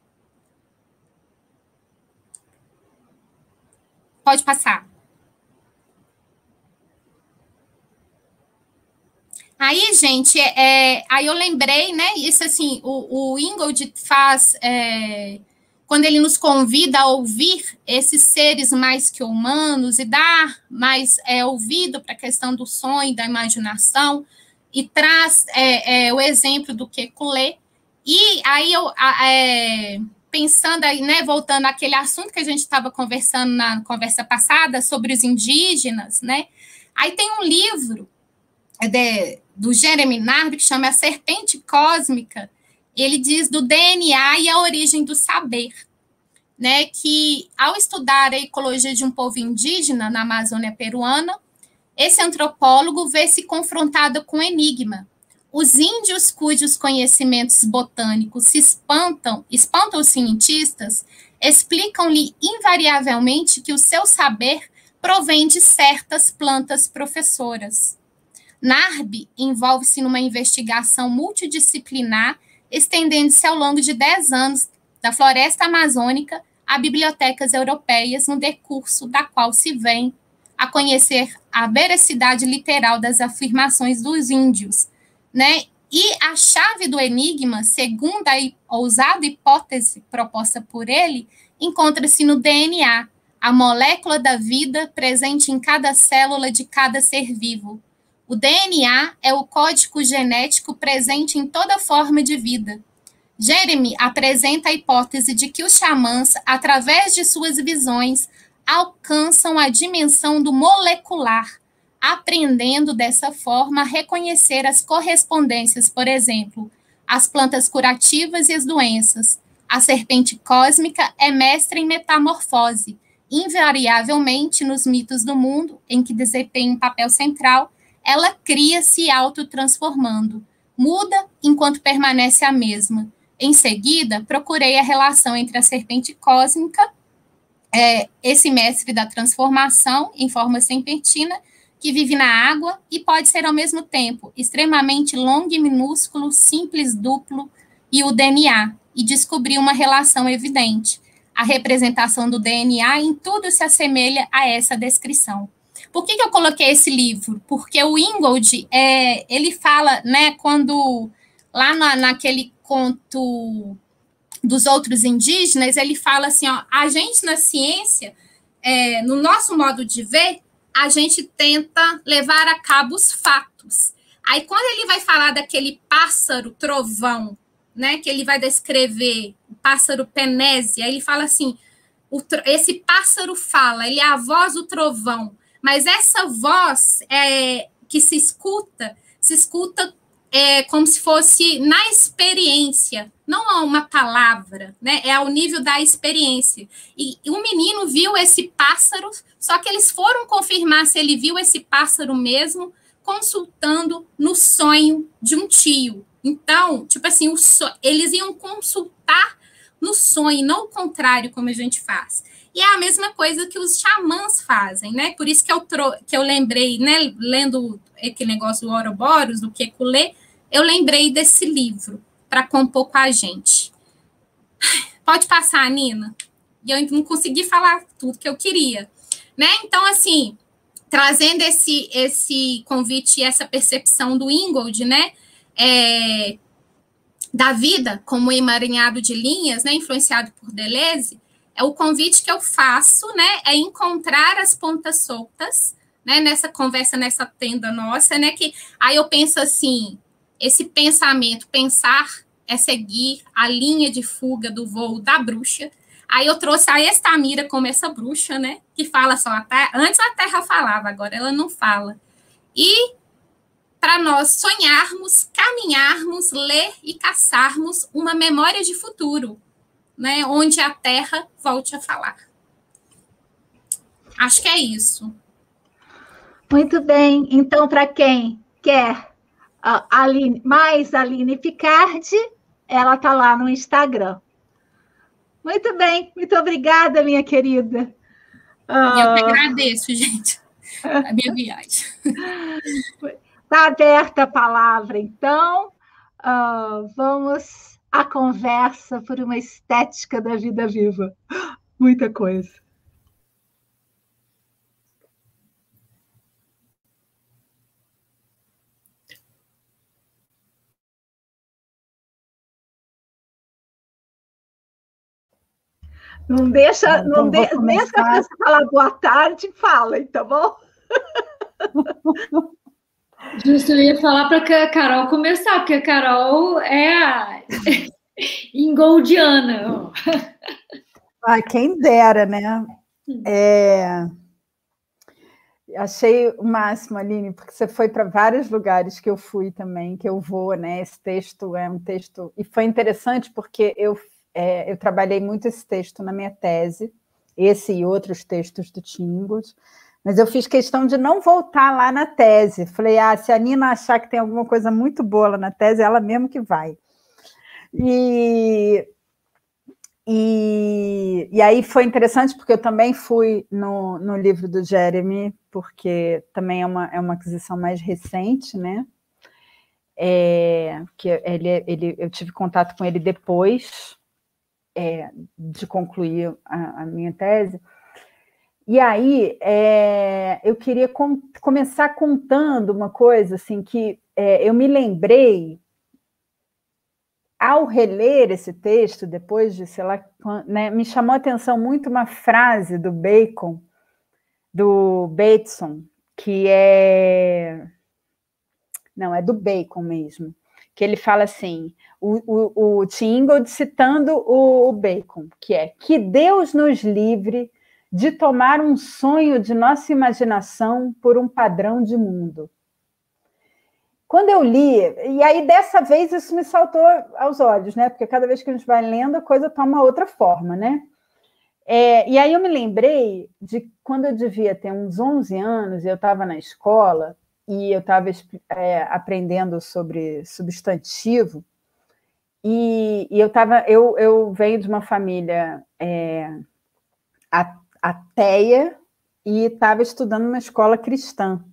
Pode passar. Aí, gente, é, aí eu lembrei, né? Isso assim, o, o Ingold faz é, quando ele nos convida a ouvir esses seres mais que humanos e dar mais é, ouvido para a questão do sonho, da imaginação, e traz é, é, o exemplo do Kekulé. E aí eu é, pensando aí, né, voltando àquele assunto que a gente estava conversando na conversa passada sobre os indígenas, né? Aí tem um livro de, do Jeremy Nard que chama A Serpente Cósmica. Ele diz do D N A e a origem do saber, né? Que ao estudar a ecologia de um povo indígena na Amazônia peruana, esse antropólogo vê-se confrontado com um enigma. Os índios cujos conhecimentos botânicos se espantam, espantam os cientistas, explicam-lhe invariavelmente que o seu saber provém de certas plantas professoras. Nard envolve-se numa investigação multidisciplinar, estendendo-se ao longo de dez anos, da floresta amazônica a bibliotecas europeias, no decurso da qual se vem a conhecer a veracidade literal das afirmações dos índios, né? E a chave do enigma, segundo a ousada hipótese proposta por ele, encontra-se no D N A, a molécula da vida presente em cada célula de cada ser vivo. O D N A é o código genético presente em toda forma de vida. Jeremy apresenta a hipótese de que os xamãs, através de suas visões, alcançam a dimensão do molecular, aprendendo dessa forma a reconhecer as correspondências, por exemplo, as plantas curativas e as doenças. A serpente cósmica é mestra em metamorfose, invariavelmente nos mitos do mundo, em que desempenha um papel central, ela cria-se autotransformando, muda enquanto permanece a mesma. Em seguida, procurei a relação entre a serpente cósmica, é, esse mestre da transformação em forma serpentina, que vive na água e pode ser, ao mesmo tempo, extremamente longo e minúsculo, simples, duplo, e o D N A, e descobri uma relação evidente. A representação do D N A em tudo se assemelha a essa descrição. Por que, que eu coloquei esse livro? Porque o Ingold, é, ele fala, né, quando, lá na, naquele conto dos outros indígenas, ele fala assim, ó, a gente na ciência, é, no nosso modo de ver, a gente tenta levar a cabo os fatos. Aí, quando ele vai falar daquele pássaro trovão, né, que ele vai descrever, o pássaro Penésia, ele fala assim, o, esse pássaro fala, ele é a voz do trovão, mas essa voz é, que se escuta, se escuta é, como se fosse na experiência, não é uma palavra, né? É ao nível da experiência. E, e o menino viu esse pássaro, só que eles foram confirmar se ele viu esse pássaro mesmo, consultando no sonho de um tio. Então, tipo assim, o so, eles iam consultar no sonho, não o contrário, como a gente faz. E é a mesma coisa que os xamãs fazem, né? Por isso que eu, tro que eu lembrei, né, lendo aquele negócio do Ouroboros, do Kekulé, eu lembrei desse livro para compor com a gente. Pode passar, Nina? E eu não consegui falar tudo que eu queria, né? Então, assim, trazendo esse, esse convite e essa percepção do Ingold, né? É, da vida como emaranhado de linhas, né? Influenciado por Deleuze, é o convite que eu faço, né? É encontrar as pontas soltas, né? Nessa conversa, nessa tenda nossa, né? Que aí eu penso assim, esse pensamento, pensar é seguir a linha de fuga do voo da bruxa. Aí eu trouxe a Estamira como essa bruxa, né? Que fala só a terra. Antes a terra falava, agora ela não fala. E para nós sonharmos, caminharmos, ler e caçarmos uma memória de futuro, né? Onde a terra volte a falar. Acho que é isso. Muito bem. Então, para quem quer a Aline, mais Aline Picardi, ela está lá no Instagram. Muito bem, muito obrigada, minha querida. E eu que agradeço, gente, a minha viagem. Está aberta a palavra, então. Uh, vamos à conversa por uma estética da vida viva. Muita coisa. Não deixa, então, não de, deixa a pessoa falar boa tarde, fala, tá bom? Justo, eu ia falar para a Carol começar, porque a Carol é a ingoldiana. Ah, quem dera, né? É... Achei o máximo, Aline, porque você foi para vários lugares que eu fui também, que eu vou, né? Esse texto é um texto... E foi interessante porque eu É, eu trabalhei muito esse texto na minha tese, esse e outros textos do Tingold, mas eu fiz questão de não voltar lá na tese. Falei, ah, se a Nina achar que tem alguma coisa muito boa lá na tese, ela mesmo que vai. E, e, e aí foi interessante, porque eu também fui no, no livro do Jeremy, porque também é uma, é uma aquisição mais recente, né? É, que ele, ele, eu tive contato com ele depois... É, de concluir a, a minha tese. E aí, é, eu queria com, começar contando uma coisa assim, que é, eu me lembrei, ao reler esse texto, depois de, sei lá, né, me chamou a atenção muito uma frase do Bacon, do Bateson, que é... Não, é do Bacon mesmo, que ele fala assim, o, o, o Tingold citando o, o Bacon, que é que Deus nos livre de tomar um sonho de nossa imaginação por um padrão de mundo. Quando eu li, e aí dessa vez isso me saltou aos olhos, né? Porque cada vez que a gente vai lendo, a coisa toma outra forma, né? É, e aí eu me lembrei de quando eu devia ter uns onze anos, e eu estava na escola, e eu estava é, aprendendo sobre substantivo, e, e eu, tava, eu, eu venho de uma família é, ateia e estava estudando numa escola cristã.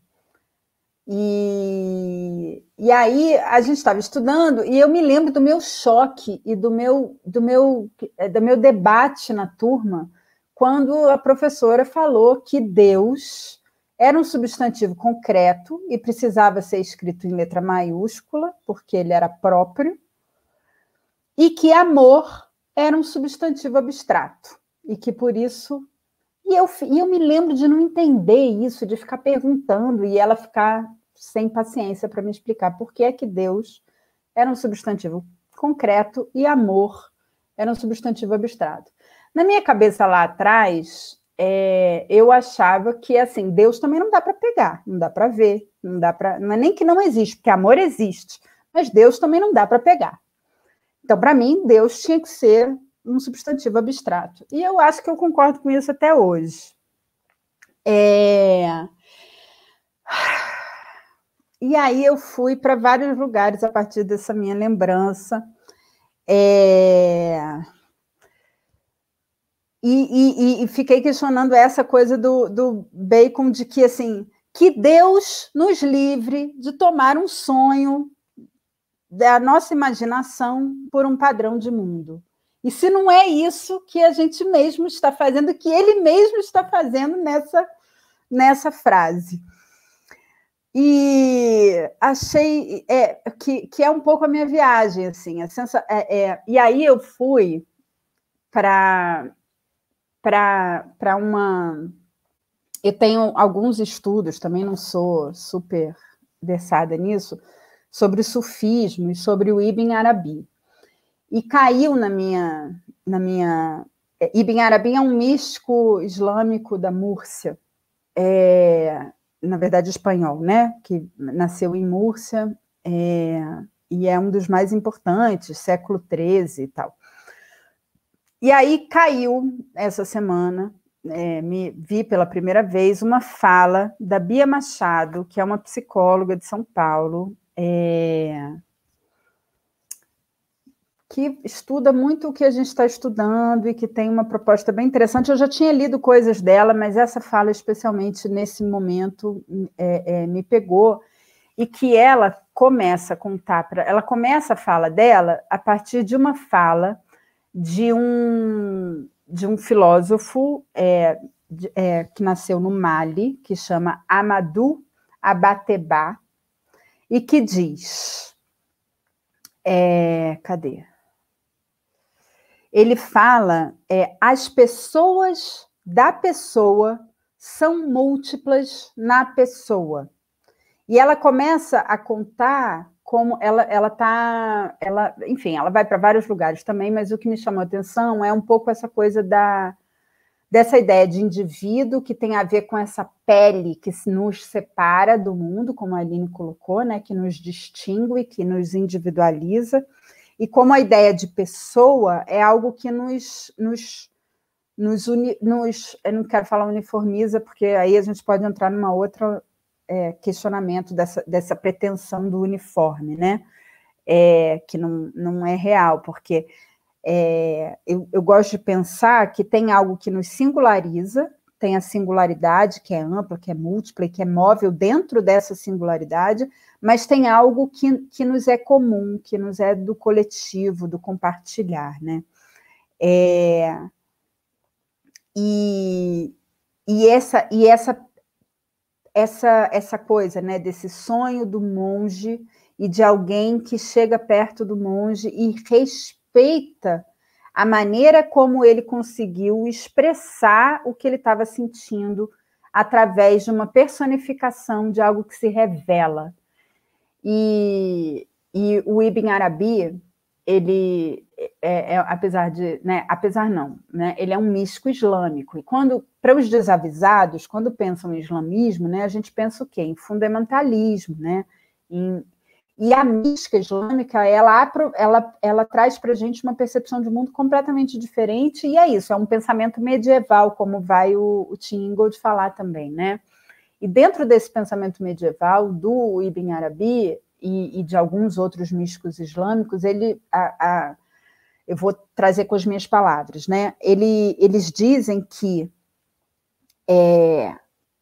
E, e aí a gente estava estudando, e eu me lembro do meu choque e do meu, do meu, do meu debate na turma, quando a professora falou que Deus... era um substantivo concreto e precisava ser escrito em letra maiúscula, porque ele era próprio, e que amor era um substantivo abstrato, e que por isso... E eu, e eu me lembro de não entender isso, de ficar perguntando, e ela ficar sem paciência para me explicar por que é que Deus era um substantivo concreto e amor era um substantivo abstrato. Na minha cabeça lá atrás... É, eu achava que, assim, Deus também não dá para pegar, não dá para ver, não dá para... Não é nem que não existe, porque amor existe, mas Deus também não dá para pegar. Então, para mim, Deus tinha que ser um substantivo abstrato. E eu acho que eu concordo com isso até hoje. É... E aí eu fui para vários lugares a partir dessa minha lembrança. É... e, e, e fiquei questionando essa coisa do, do Bacon, de que, assim, que Deus nos livre de tomar um sonho da nossa imaginação por um padrão de mundo. E se não é isso que a gente mesmo está fazendo, que ele mesmo está fazendo nessa, nessa frase. E achei é, que, que é um pouco a minha viagem, assim, a sensa, é, é, e aí eu fui para para uma... Eu tenho alguns estudos, também não sou super versada nisso, sobre o sufismo e sobre o Ibn Arabi. E caiu na minha... Na minha Ibn Arabi é um místico islâmico da Múrcia, é, na verdade espanhol, né? Que nasceu em Múrcia, é, e é um dos mais importantes, século treze e tal. E aí caiu, essa semana, é, me vi pela primeira vez uma fala da Bia Machado, que é uma psicóloga de São Paulo, é, que estuda muito o que a gente está estudando e que tem uma proposta bem interessante. Eu já tinha lido coisas dela, mas essa fala, especialmente nesse momento, é, é, me pegou, e que ela começa a contar, pra, ela começa a fala dela a partir de uma fala de um, de um filósofo é, de, é, que nasceu no Mali, que chama Amadou Abateba, e que diz... É, cadê? Ele fala, é, as pessoas da pessoa são múltiplas na pessoa. E ela começa a contar como ela ela tá, ela, enfim, ela vai para vários lugares também, mas o que me chamou a atenção é um pouco essa coisa da, dessa ideia de indivíduo que tem a ver com essa pele que nos separa do mundo, como a Aline colocou, né, que nos distingue, que nos individualiza, e como a ideia de pessoa é algo que nos, nos, nos, uni, nos eu não quero falar uniformiza, porque aí a gente pode entrar numa outra é, questionamento dessa, dessa pretensão do uniforme, né? É, que não, não é real, porque é, eu, eu gosto de pensar que tem algo que nos singulariza, tem a singularidade, que é ampla, que é múltipla, que é móvel dentro dessa singularidade, mas tem algo que, que nos é comum, que nos é do coletivo, do compartilhar, né? É, e, e, essa, e essa, essa, essa coisa, né, desse sonho do monge e de alguém que chega perto do monge e respeita a maneira como ele conseguiu expressar o que ele estava sentindo através de uma personificação de algo que se revela. E, e o Ibn Arabi, ele, é, é, apesar de... Né, apesar não, né, ele é um místico islâmico. E quando, para os desavisados, quando pensam em islamismo, né, a gente pensa o quê? Em fundamentalismo, né? Em... E a mística islâmica, ela, ela, ela traz para a gente uma percepção de mundo completamente diferente, e é isso, é um pensamento medieval, como vai o, o Tim Ingold falar também, né? E dentro desse pensamento medieval, do Ibn Arabi e, e de alguns outros místicos islâmicos, ele, a, a, eu vou trazer com as minhas palavras, né? Ele, eles dizem que é,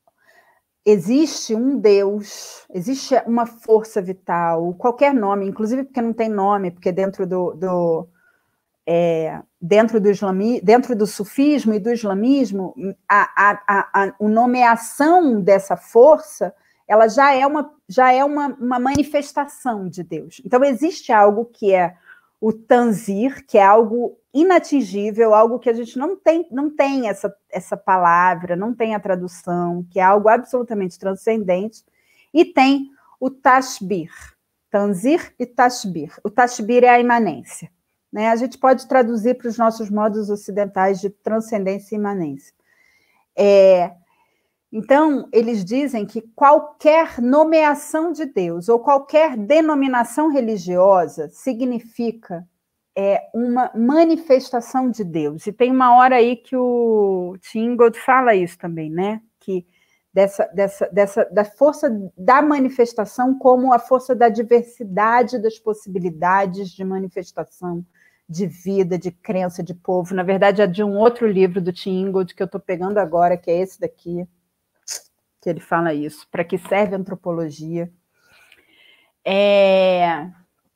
existe um Deus, existe uma força vital, qualquer nome, inclusive porque não tem nome, porque dentro do, do, é, dentro do, islami, dentro do sufismo e do islamismo, a, a, a, a nomeação dessa força, ela já é, uma, já é uma, uma manifestação de Deus. Então, existe algo que é o tanzir, que é algo inatingível, algo que a gente não tem, não tem essa, essa palavra, não tem a tradução, que é algo absolutamente transcendente, e tem o tashbir, tanzir e tashbir. O tashbir é a imanência, né? A gente pode traduzir para os nossos modos ocidentais de transcendência e imanência. É, então, eles dizem que qualquer nomeação de Deus ou qualquer denominação religiosa significa é, uma manifestação de Deus. E tem uma hora aí que o Tim Ingold fala isso também, né? Que dessa, dessa, dessa, da força da manifestação como a força da diversidade das possibilidades de manifestação de vida, de crença, de povo. Na verdade, é de um outro livro do Tim Ingold que eu estou pegando agora, que é esse daqui, que ele fala isso. Para que serve a antropologia? É...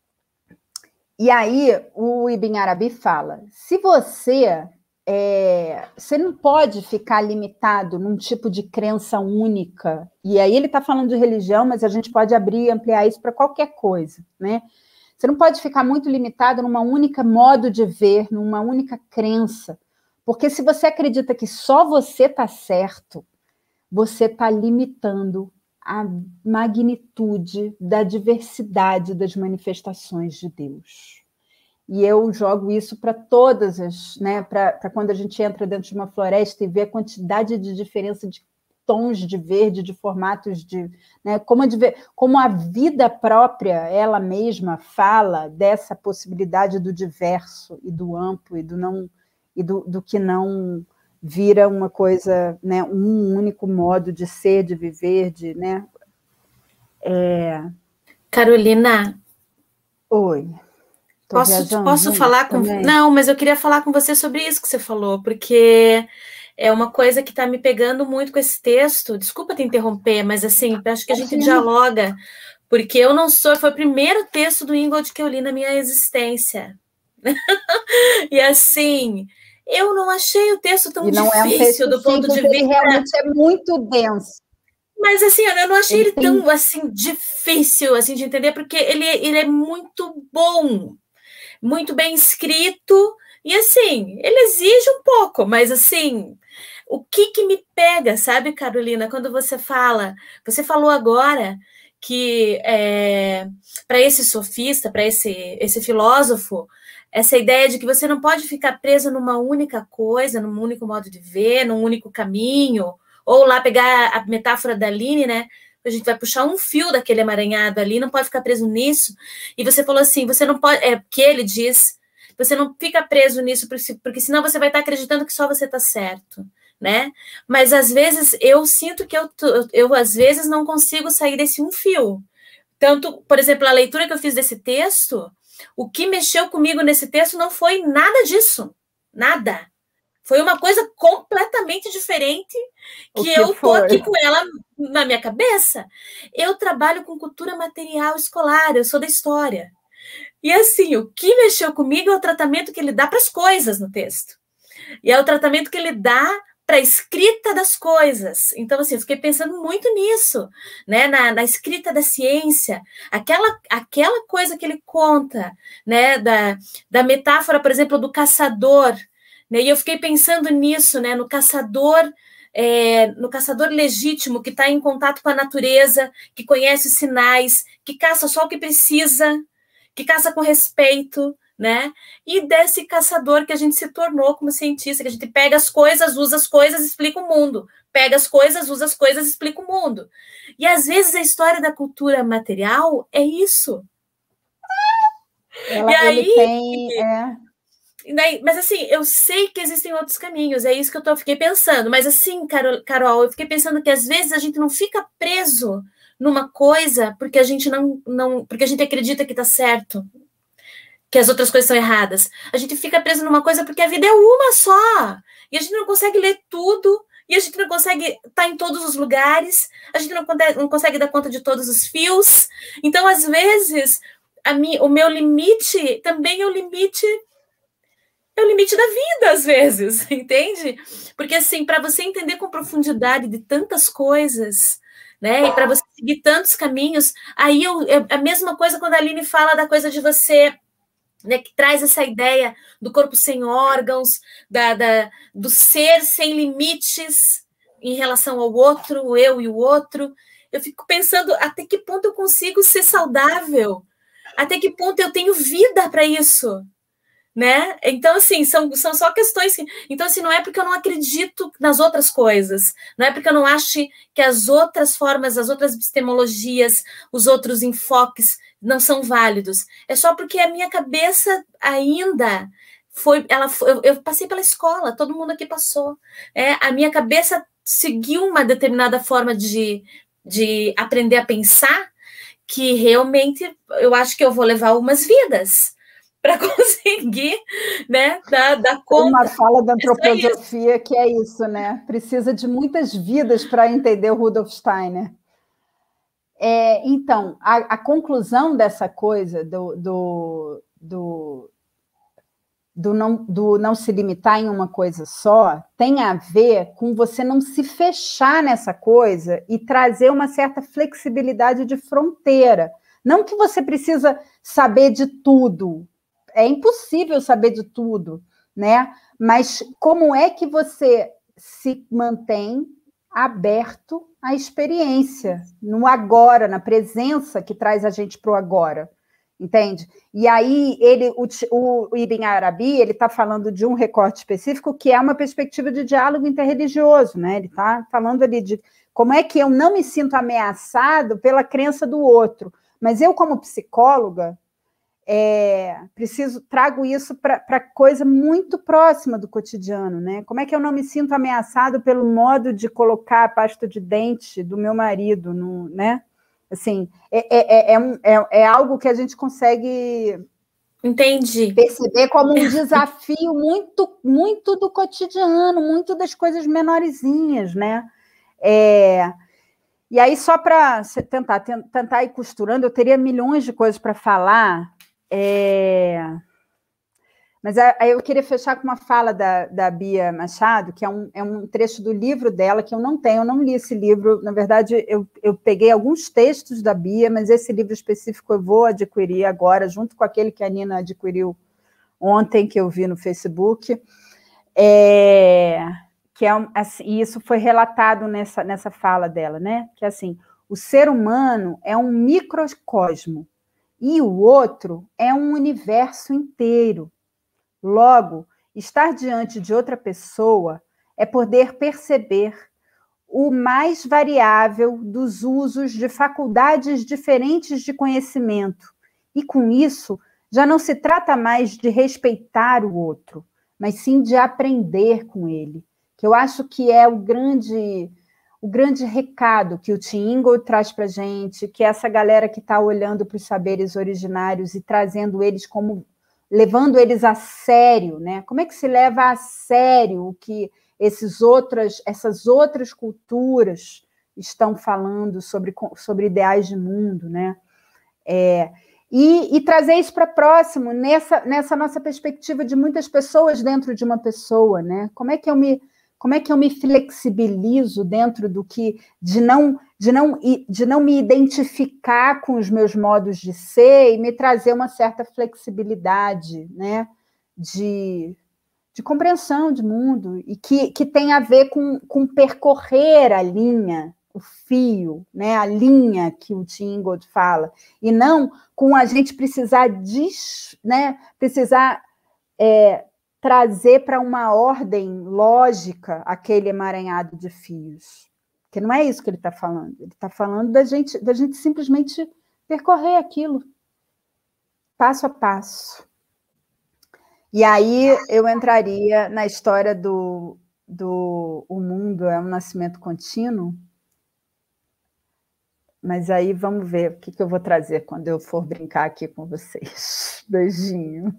E aí, o Ibn Arabi fala, se você... É, você não pode ficar limitado num tipo de crença única, e aí ele está falando de religião, mas a gente pode abrir e ampliar isso para qualquer coisa, né? Você não pode ficar muito limitado numa única modo de ver, numa única crença, porque se você acredita que só você está certo, você está limitando a magnitude da diversidade das manifestações de Deus. E eu jogo isso para todas as, né, para quando a gente entra dentro de uma floresta e vê a quantidade de diferença de tons de verde, de formatos de, né, como, a, como a vida própria, ela mesma fala dessa possibilidade do diverso e do amplo e do não e do, do que não vira uma coisa, né, um único modo de ser, de viver, de, né? É... Carolina. Oi. Posso, posso falar com... Também. Não, mas eu queria falar com você sobre isso que você falou, porque é uma coisa que está me pegando muito com esse texto. Desculpa te interromper, mas assim, acho que a gente dialoga, porque eu não sou... Foi o primeiro texto do Ingold que eu li na minha existência. E assim, eu não achei o texto tão e não difícil é um texto do ponto de vista... Ele realmente é muito denso. Mas, assim, eu não achei ele, ele tão, assim, difícil, assim, de entender, porque ele, ele é muito bom, muito bem escrito, e, assim, ele exige um pouco, mas, assim, o que que me pega, sabe, Carolina, quando você fala, você falou agora que, é, para esse sofista, para esse, esse filósofo, essa ideia de que você não pode ficar preso numa única coisa, num único modo de ver, num único caminho, ou lá pegar a metáfora da Aline, né? A gente vai puxar um fio daquele emaranhado ali, não pode ficar preso nisso. E você falou assim, você não pode... É que ele diz, você não fica preso nisso, porque, porque senão você vai estar acreditando que só você está certo, né? Mas, às vezes, eu sinto que eu, eu, eu, às vezes, não consigo sair desse um fio. Tanto, por exemplo, a leitura que eu fiz desse texto, o que mexeu comigo nesse texto não foi nada disso. Nada. Foi uma coisa completamente diferente que, que eu tô aqui com ela na minha cabeça. Eu trabalho com cultura material escolar, eu sou da história. E assim, o que mexeu comigo é o tratamento que ele dá para as coisas no texto. E é o tratamento que ele dá para a escrita das coisas. Então, assim, eu fiquei pensando muito nisso, né? Na, na escrita da ciência, aquela, aquela coisa que ele conta, né? Da, da metáfora, por exemplo, do caçador. E eu fiquei pensando nisso, né, no caçador, é, no caçador legítimo que está em contato com a natureza, que conhece os sinais, que caça só o que precisa, que caça com respeito, né? E desse caçador que a gente se tornou como cientista, que a gente pega as coisas, usa as coisas, explica o mundo. Pega as coisas, usa as coisas, explica o mundo. E às vezes a história da cultura material é isso. Ela, e aí, ele tem... É... Mas assim, eu sei que existem outros caminhos, é isso que eu tô, fiquei pensando, mas assim, Carol, Carol, eu fiquei pensando que às vezes a gente não fica preso numa coisa porque a gente não, não porque a gente acredita que tá certo, que as outras coisas são erradas. A gente fica preso numa coisa porque a vida é uma só, e a gente não consegue ler tudo, e a gente não consegue estar em todos os lugares, a gente não, não consegue dar conta de todos os fios. Então, às vezes, a mi, o meu limite também é o limite é o limite da vida, às vezes, entende? Porque, assim, para você entender com profundidade de tantas coisas, né, e para você seguir tantos caminhos, aí eu, é a mesma coisa quando a Aline fala da coisa de você, né, que traz essa ideia do corpo sem órgãos, da, da, do ser sem limites em relação ao outro, o eu e o outro. Eu fico pensando até que ponto eu consigo ser saudável, até que ponto eu tenho vida para isso, né? Então, assim, são, são só questões que... Então, assim, não é porque eu não acredito nas outras coisas, não é porque eu não acho que as outras formas, as outras epistemologias, os outros enfoques não são válidos, é só porque a minha cabeça ainda foi... Ela foi, eu, eu passei pela escola, todo mundo aqui passou, é, a minha cabeça seguiu uma determinada forma de, de aprender a pensar, que realmente eu acho que eu vou levar umas vidas, para conseguir, né, dar, dar conta. Uma fala da antroposofia que é isso, né? Precisa de muitas vidas para entender o Rudolf Steiner. É, então, a, a conclusão dessa coisa do, do, do, do, não, do não se limitar em uma coisa só tem a ver com você não se fechar nessa coisa e trazer uma certa flexibilidade de fronteira. Não que você precisa saber de tudo, é impossível saber de tudo, né? Mas como é que você se mantém aberto à experiência, no agora, na presença que traz a gente para o agora, entende? E aí ele, o, o Ibn Arabi, ele está falando de um recorte específico que é uma perspectiva de diálogo interreligioso, né? Ele está falando ali de como é que eu não me sinto ameaçado pela crença do outro, mas eu, como psicóloga, É, preciso, trago isso para coisa muito próxima do cotidiano, né? Como é que eu não me sinto ameaçado pelo modo de colocar a pasta de dente do meu marido, no, né? Assim, é, é, é, um, é, é algo que a gente consegue Entendi. perceber como um desafio muito, muito do cotidiano, muito das coisas menorzinhas, né? É, e aí, só para tentar, tentar ir costurando, eu teria milhões de coisas para falar. É... Mas aí eu queria fechar com uma fala da, da Bia Machado, que é um, é um trecho do livro dela, que eu não tenho, eu não li esse livro, na verdade eu, eu peguei alguns textos da Bia, mas esse livro específico eu vou adquirir agora, junto com aquele que a Nina adquiriu ontem, que eu vi no Facebook, é... que é assim, e isso foi relatado nessa, nessa fala dela, né? Que é assim, o ser humano é um microcosmo, e o outro é um universo inteiro. Logo, estar diante de outra pessoa é poder perceber o mais variável dos usos de faculdades diferentes de conhecimento. E, com isso, já não se trata mais de respeitar o outro, mas sim de aprender com ele, que eu acho que é o grande... o grande recado que o Tim Ingold traz para a gente, que essa galera que está olhando para os saberes originários e trazendo eles como, levando eles a sério, né? Como é que se leva a sério o que esses outras, essas outras culturas estão falando sobre, sobre ideais de mundo, né? É, e, e trazer isso para próximo, nessa, nessa nossa perspectiva de muitas pessoas dentro de uma pessoa, né? Como é que eu me... Como é que eu me flexibilizo dentro do que, de não, de não, de não me identificar com os meus modos de ser e me trazer uma certa flexibilidade, né, de, de compreensão de mundo, e que, que tem a ver com, com percorrer a linha, o fio, né, a linha que o Tim Ingold fala, e não com a gente precisar, dis, né, precisar é, trazer para uma ordem lógica aquele emaranhado de fios. Porque não é isso que ele está falando. Ele está falando da gente, da gente simplesmente percorrer aquilo, passo a passo. E aí eu entraria na história do, do o mundo é um nascimento contínuo, mas aí vamos ver o que, que eu vou trazer quando eu for brincar aqui com vocês. Beijinho.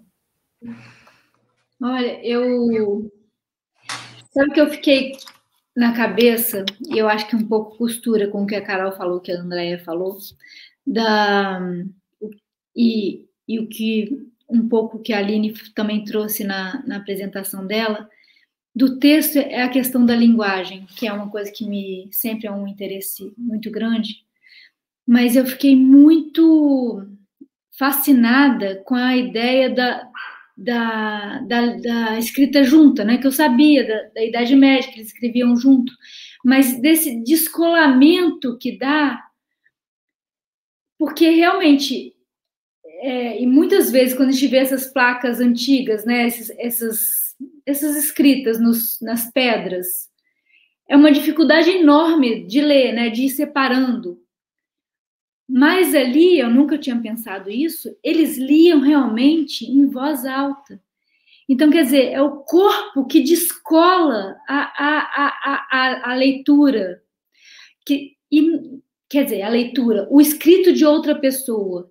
Olha, eu... Sabe que eu fiquei na cabeça, e eu acho que um pouco costura com o que a Carol falou, que a Andréia falou, da... e, e o que um pouco que a Aline também trouxe na, na apresentação dela, do texto, é a questão da linguagem, que é uma coisa que me sempre é um interesse muito grande, mas eu fiquei muito fascinada com a ideia da... Da, da, da escrita junta, né? Que eu sabia da, da Idade Média, que eles escreviam junto, mas desse descolamento que dá, porque realmente, é, e muitas vezes quando a gente vê essas placas antigas, né? Essas, essas, essas escritas nos, nas pedras, é uma dificuldade enorme de ler, né? De ir separando. Mas ali, eu nunca tinha pensado isso, eles liam realmente em voz alta. Então, quer dizer, é o corpo que descola a, a, a, a, a leitura. Que, e, quer dizer, a leitura, o escrito de outra pessoa.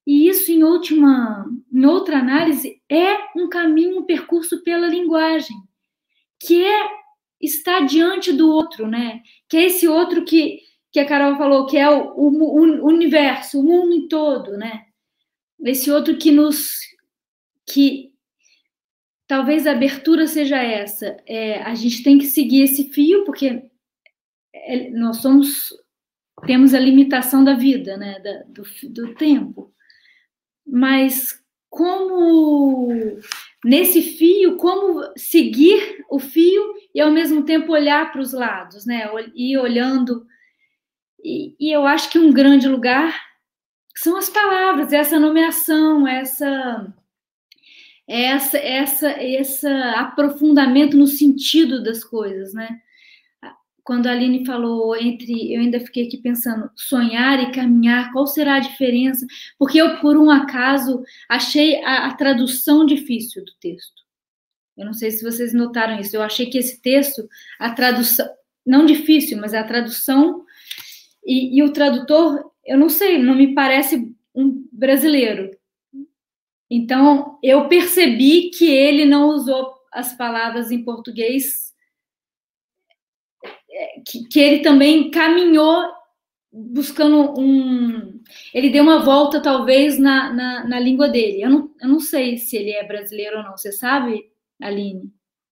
E isso, em, última, em outra análise, é um caminho, um percurso pela linguagem, que é estar diante do outro, né? Que é esse outro que, que a Carol falou, que é o, o, o universo, o mundo todo, né? Esse outro que nos... que talvez a abertura seja essa. É, a gente tem que seguir esse fio, porque é, nós somos... temos a limitação da vida, né? Da, do, do tempo. Mas como nesse fio, como seguir o fio e ao mesmo tempo olhar para os lados, né? Ir olhando. E, e eu acho que um grande lugar são as palavras, essa nomeação, essa, essa, essa, esse aprofundamento no sentido das coisas, né? Quando a Aline falou entre, eu ainda fiquei aqui pensando, sonhar e caminhar, qual será a diferença? Porque eu, por um acaso, achei a, a tradução difícil do texto. Eu não sei se vocês notaram isso. Eu achei que esse texto, a tradução, não difícil, mas a tradução, e, e o tradutor, eu não sei, não me parece um brasileiro. Então, eu percebi que ele não usou as palavras em português, Que, que ele também caminhou buscando um... Ele deu uma volta, talvez, na, na, na língua dele. Eu não, eu não sei se ele é brasileiro ou não. Você sabe, Aline?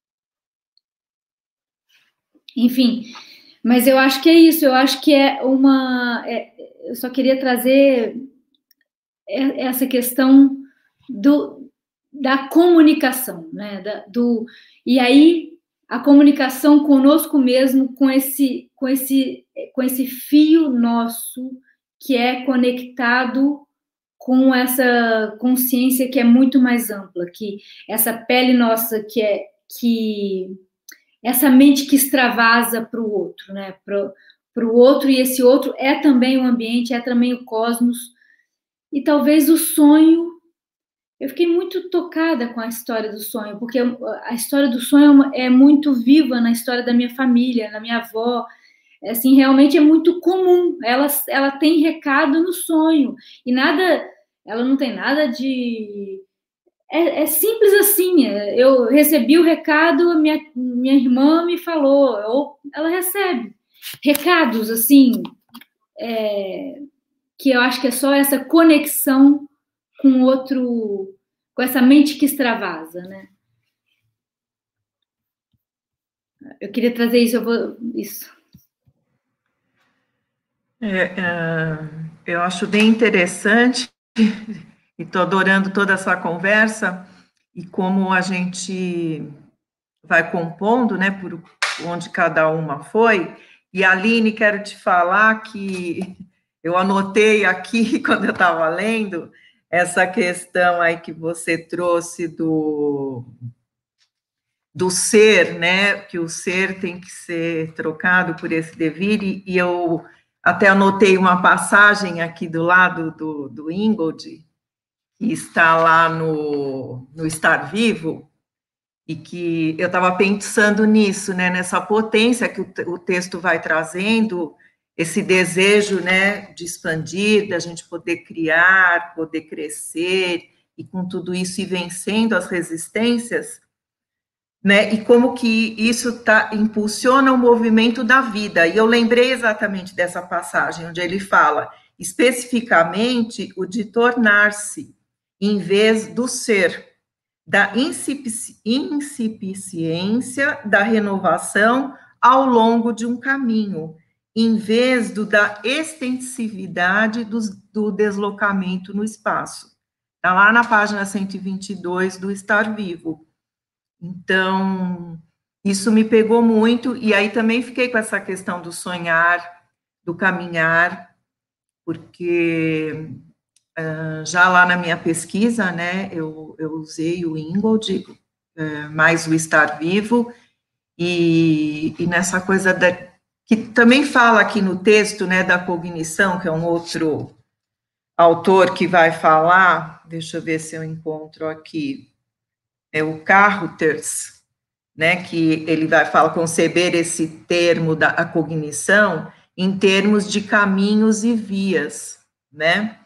Enfim, mas eu acho que é isso. Eu acho que é uma... É, eu só queria trazer essa questão do, da comunicação, né? Da, do, e aí... a comunicação conosco mesmo, com esse, com esse, com esse fio nosso que é conectado com essa consciência que é muito mais ampla, que essa pele nossa que é que essa mente que extravasa para o outro, né? Para o outro, e esse outro é também o ambiente, é também o cosmos, e talvez o sonho. Eu fiquei muito tocada com a história do sonho, porque a história do sonho é muito viva na história da minha família, na minha avó. Assim, realmente é muito comum. Ela, ela tem recado no sonho. E nada, ela não tem nada de... É, é simples assim. Eu recebi o recado, minha, minha irmã me falou, ou ela recebe recados, assim, é, que eu acho que é só essa conexão com outro, com essa mente que extravasa, né? Eu queria trazer isso, eu vou, isso. É, é, eu acho bem interessante, e estou adorando toda essa conversa, e como a gente vai compondo, né, por onde cada uma foi. E, Aline, quero te falar que eu anotei aqui, quando eu estava lendo, essa questão aí que você trouxe do, do ser, né, que o ser tem que ser trocado por esse devir, e, e eu até anotei uma passagem aqui do lado do, do Ingold, que está lá no, no Estar Vivo, e que eu estava pensando nisso, né, nessa potência que o, o texto vai trazendo, esse desejo, né, de expandir, da gente poder criar, poder crescer, e com tudo isso ir vencendo as resistências, né, e como que isso tá, impulsiona o movimento da vida. E eu lembrei exatamente dessa passagem, onde ele fala, especificamente, o de tornar-se, em vez do ser, da incipici- incipiência da renovação ao longo de um caminho, em vez do da extensividade do, do deslocamento no espaço. Está lá na página cento e vinte e dois do Estar Vivo. Então, isso me pegou muito, e aí também fiquei com essa questão do sonhar, do caminhar, porque uh, já lá na minha pesquisa, né, eu, eu usei o Ingold, uh, mais o Estar Vivo, e, e nessa coisa da... que também fala aqui no texto, né, da cognição, que é um outro autor que vai falar, deixa eu ver se eu encontro aqui, é o Carruthers, né, que ele vai falar, conceber esse termo da a cognição em termos de caminhos e vias, né,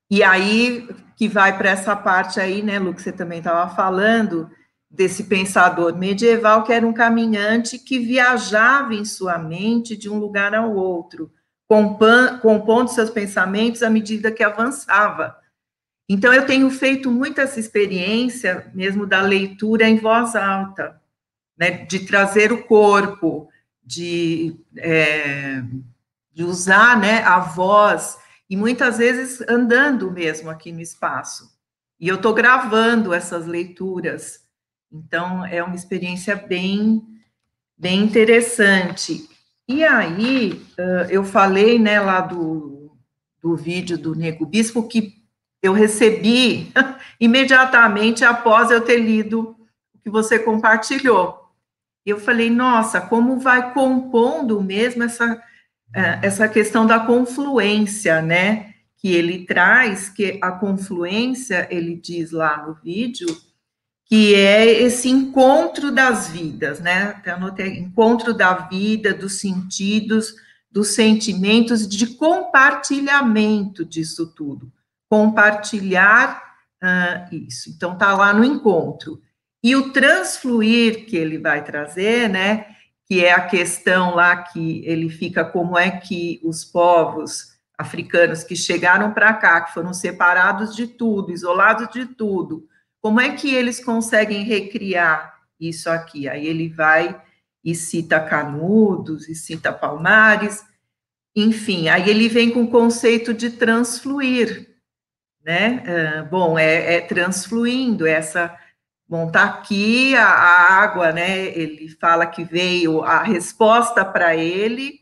E aí, que vai para essa parte aí, né, Lu, que você também estava falando, desse pensador medieval que era um caminhante que viajava em sua mente de um lugar ao outro, compondo seus pensamentos à medida que avançava. Então, eu tenho feito muito essa experiência mesmo da leitura em voz alta, né, de trazer o corpo, de, é, de usar, né, a voz, e muitas vezes andando mesmo aqui no espaço. E eu estou gravando essas leituras, então é uma experiência bem, bem interessante. E aí, eu falei, né, lá do, do vídeo do Nego Bispo, que eu recebi imediatamente após eu ter lido o que você compartilhou. Eu falei, nossa, como vai compondo mesmo essa, essa questão da confluência, né, que ele traz, que a confluência, ele diz lá no vídeo, que é esse encontro das vidas, né, até anotei, encontro da vida, dos sentidos, dos sentimentos, de compartilhamento disso tudo, compartilhar uh, isso, então está lá no encontro. E o transfluir que ele vai trazer, né, que é a questão lá que ele fica, como é que os povos africanos que chegaram para cá, que foram separados de tudo, isolados de tudo, como é que eles conseguem recriar isso aqui? Aí ele vai e cita Canudos, e cita Palmares, enfim, aí ele vem com o conceito de transfluir, né? Uh, bom, é, é transfluindo essa... Bom, tá aqui a, a água, né? Ele fala que veio a resposta para ele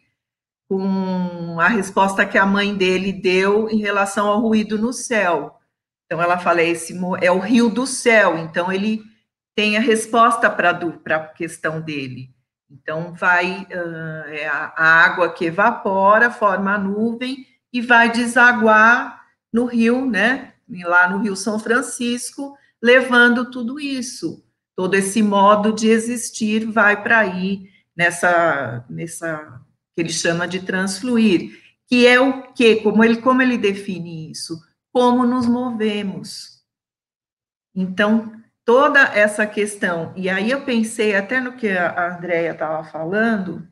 com a resposta que a mãe dele deu em relação ao ruído no céu. Então, ela fala, esse é o rio do céu, então ele tem a resposta para a questão dele. Então, vai uh, é a, a água que evapora, forma a nuvem e vai desaguar no rio, né? Lá no Rio São Francisco, levando tudo isso, todo esse modo de existir vai para aí, nessa, nessa, que ele chama de transfluir, que é o quê? Como ele, como ele define isso? Como nos movemos. Então, toda essa questão, e aí eu pensei até no que a Andréia estava falando,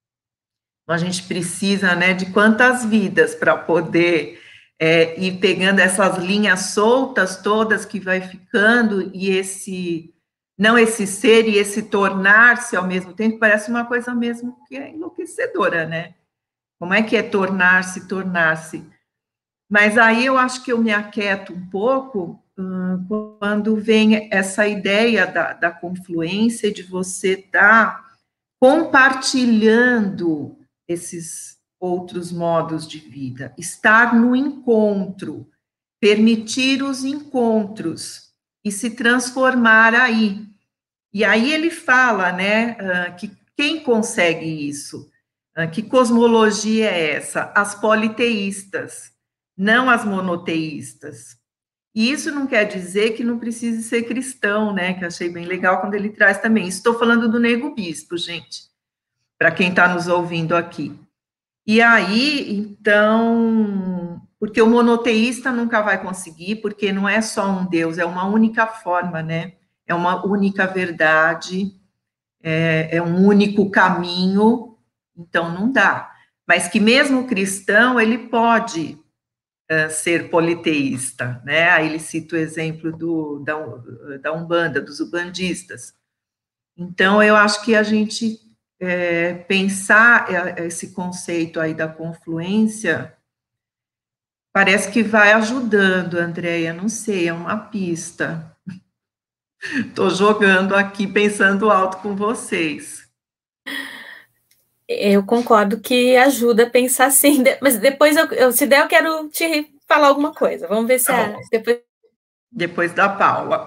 a gente precisa, né, de quantas vidas para poder... É, e pegando essas linhas soltas todas que vai ficando, e esse, não esse ser e esse tornar-se ao mesmo tempo, parece uma coisa mesmo que é enlouquecedora, né? Como é que é tornar-se, tornar-se? Mas aí eu acho que eu me aquieto um pouco hum, quando vem essa ideia da, da confluência, de você estar compartilhando esses outros modos de vida, estar no encontro, permitir os encontros e se transformar aí. E aí ele fala, né, que quem consegue isso? Que cosmologia é essa? As politeístas, não as monoteístas. E isso não quer dizer que não precise ser cristão, né, que eu achei bem legal quando ele traz também. Estou falando do Nego Bispo, gente, para quem está nos ouvindo aqui. E aí, então, porque o monoteísta nunca vai conseguir, porque não é só um Deus, é uma única forma, né? É uma única verdade, é, é um único caminho, então não dá. Mas que mesmo cristão, ele pode uh, ser politeísta, né? Aí ele cita o exemplo do, da, da Umbanda, dos ubandistas. Então, eu acho que a gente... É, pensar esse conceito aí da confluência, parece que vai ajudando, Andréia, não sei, é uma pista. Estou jogando aqui, pensando alto com vocês. Eu concordo que ajuda a pensar assim, mas depois, eu, eu, se der, eu quero te falar alguma coisa. Vamos ver se tá é... Depois... depois da Paula.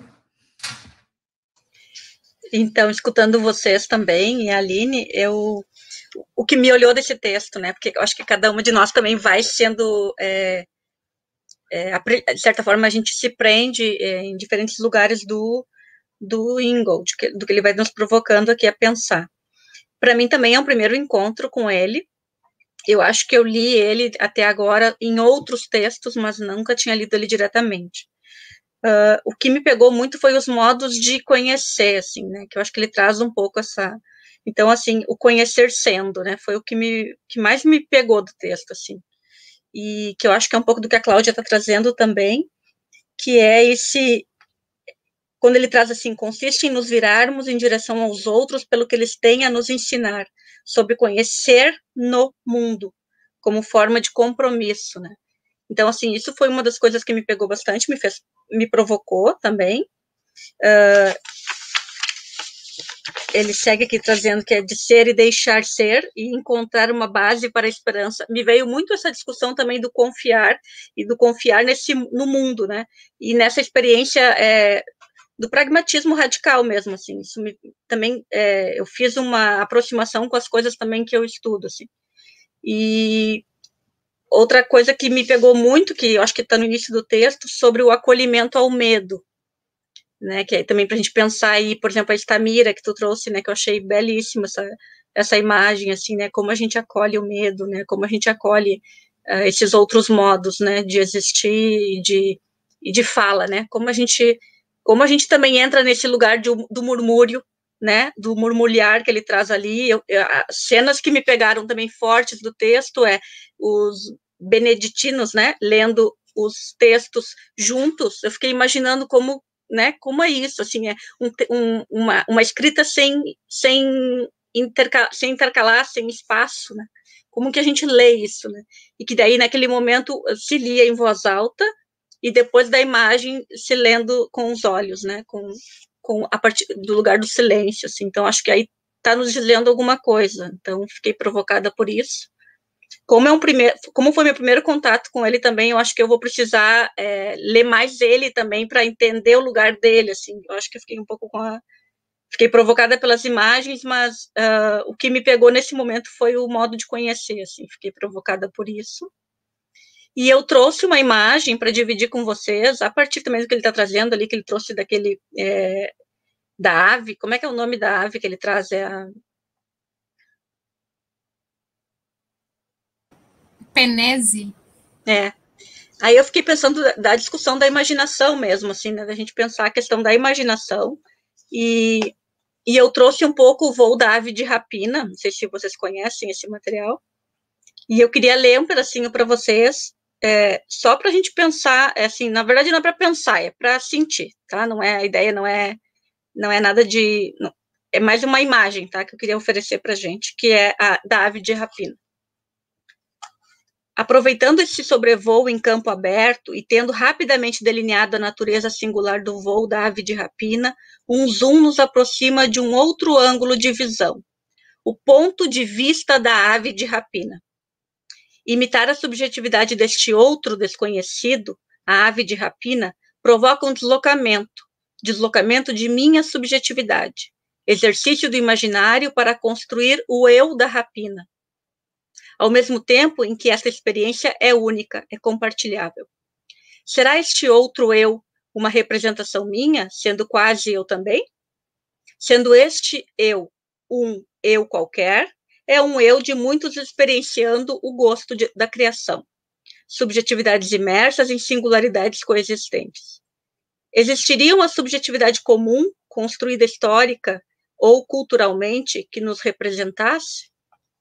Então, escutando vocês também, e a Aline, eu, o que me olhou desse texto, né, porque eu acho que cada uma de nós também vai sendo, é, é, de certa forma, a gente se prende é, em diferentes lugares do, do Ingold, do que ele vai nos provocando aqui a pensar. Para mim também é um primeiro encontro com ele, eu acho que eu li ele até agora em outros textos, mas nunca tinha lido ele diretamente. Uh, o que me pegou muito foi os modos de conhecer, assim, né, que eu acho que ele traz um pouco essa... Então, assim, o conhecer sendo, né, foi o que, me, que mais me pegou do texto, assim, e que eu acho que é um pouco do que a Cláudia está trazendo também, que é esse... Quando ele traz assim, consiste em nos virarmos em direção aos outros pelo que eles têm a nos ensinar, sobre conhecer no mundo, como forma de compromisso, né? Então, assim, isso foi uma das coisas que me pegou bastante, me fez, me provocou também. Uh, ele segue aqui trazendo que é de ser e deixar ser, e encontrar uma base para a esperança. Me veio muito essa discussão também do confiar, e do confiar nesse, no mundo, né? E nessa experiência... É, do pragmatismo radical mesmo, assim, isso me, também, é, eu fiz uma aproximação com as coisas também que eu estudo, assim, e outra coisa que me pegou muito, que eu acho que está no início do texto, sobre o acolhimento ao medo, né, que é também para a gente pensar aí, por exemplo, a Estamira, que tu trouxe, né, que eu achei belíssima essa, essa imagem, assim, né, como a gente acolhe o medo, né, como a gente acolhe uh, esses outros modos, né, de existir e de, e de fala, né, como a gente... Como a gente também entra nesse lugar de, do murmúrio, né, do murmulhar que ele traz ali, eu, eu, cenas que me pegaram também fortes do texto é os beneditinos, né, lendo os textos juntos, eu fiquei imaginando como, né, como é isso, assim, é um, um, uma, uma escrita sem, sem, interca, sem intercalar, sem espaço, né, como que a gente lê isso, né, e que daí naquele momento se lia em voz alta, e depois da imagem se lendo com os olhos, né, com, com a partir do lugar do silêncio, assim, então acho que aí está nos dizendo alguma coisa, então fiquei provocada por isso. Como, é um primeiro, como foi meu primeiro contato com ele também, eu acho que eu vou precisar é, ler mais ele também para entender o lugar dele, assim, eu acho que eu fiquei um pouco com a... Fiquei provocada pelas imagens, mas uh, o que me pegou nesse momento foi o modo de conhecer, assim, fiquei provocada por isso. E eu trouxe uma imagem para dividir com vocês, a partir também do que ele está trazendo ali, que ele trouxe daquele, é, da ave, como é que é o nome da ave que ele traz? É a... Penese. É. Aí eu fiquei pensando da discussão da imaginação mesmo, assim, né, da gente pensar a questão da imaginação, e, e eu trouxe um pouco o voo da ave de rapina, não sei se vocês conhecem esse material, e eu queria ler um pedacinho para vocês, É, só para a gente pensar, é assim, na verdade não é para pensar, é para sentir, tá? Não é, a ideia não é, não é nada de, não, é mais uma imagem, tá? Que eu queria oferecer para a gente, que é a da ave de rapina. Aproveitando esse sobrevoo em campo aberto e tendo rapidamente delineado a natureza singular do voo da ave de rapina, um zoom nos aproxima de um outro ângulo de visão, o ponto de vista da ave de rapina. Imitar a subjetividade deste outro desconhecido, a ave de rapina, provoca um deslocamento, deslocamento de minha subjetividade, exercício do imaginário para construir o eu da rapina, ao mesmo tempo em que essa experiência é única, é compartilhável. Será este outro eu uma representação minha, sendo quase eu também? Sendo este eu um eu qualquer, é um eu de muitos experienciando o gosto de, da criação, subjetividades imersas em singularidades coexistentes. Existiria uma subjetividade comum, construída histórica ou culturalmente, que nos representasse?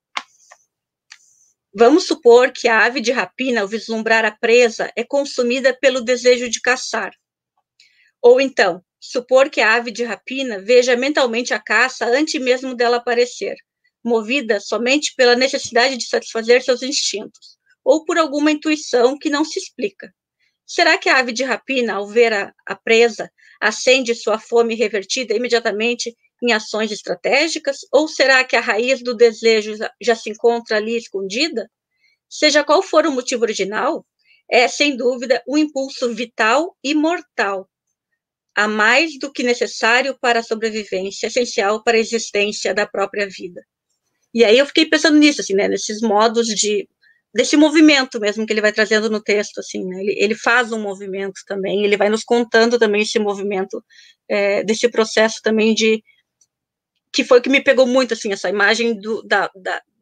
Vamos supor que a ave de rapina, ao vislumbrar a presa, é consumida pelo desejo de caçar. Ou então, supor que a ave de rapina veja mentalmente a caça antes mesmo dela aparecer, movida somente pela necessidade de satisfazer seus instintos, ou por alguma intuição que não se explica. Será que a ave de rapina, ao ver a, a presa, acende sua fome revertida imediatamente em ações estratégicas, ou será que a raiz do desejo já, já se encontra ali escondida? Seja qual for o motivo original, é, sem dúvida, um impulso vital e mortal, a mais do que necessário para a sobrevivência, essencial para a existência da própria vida. E aí eu fiquei pensando nisso, assim, né, nesses modos de, desse movimento mesmo que ele vai trazendo no texto, assim, né, ele, ele faz um movimento também, ele vai nos contando também esse movimento, é, desse processo também de, que foi o que me pegou muito, assim, essa imagem do, da, da,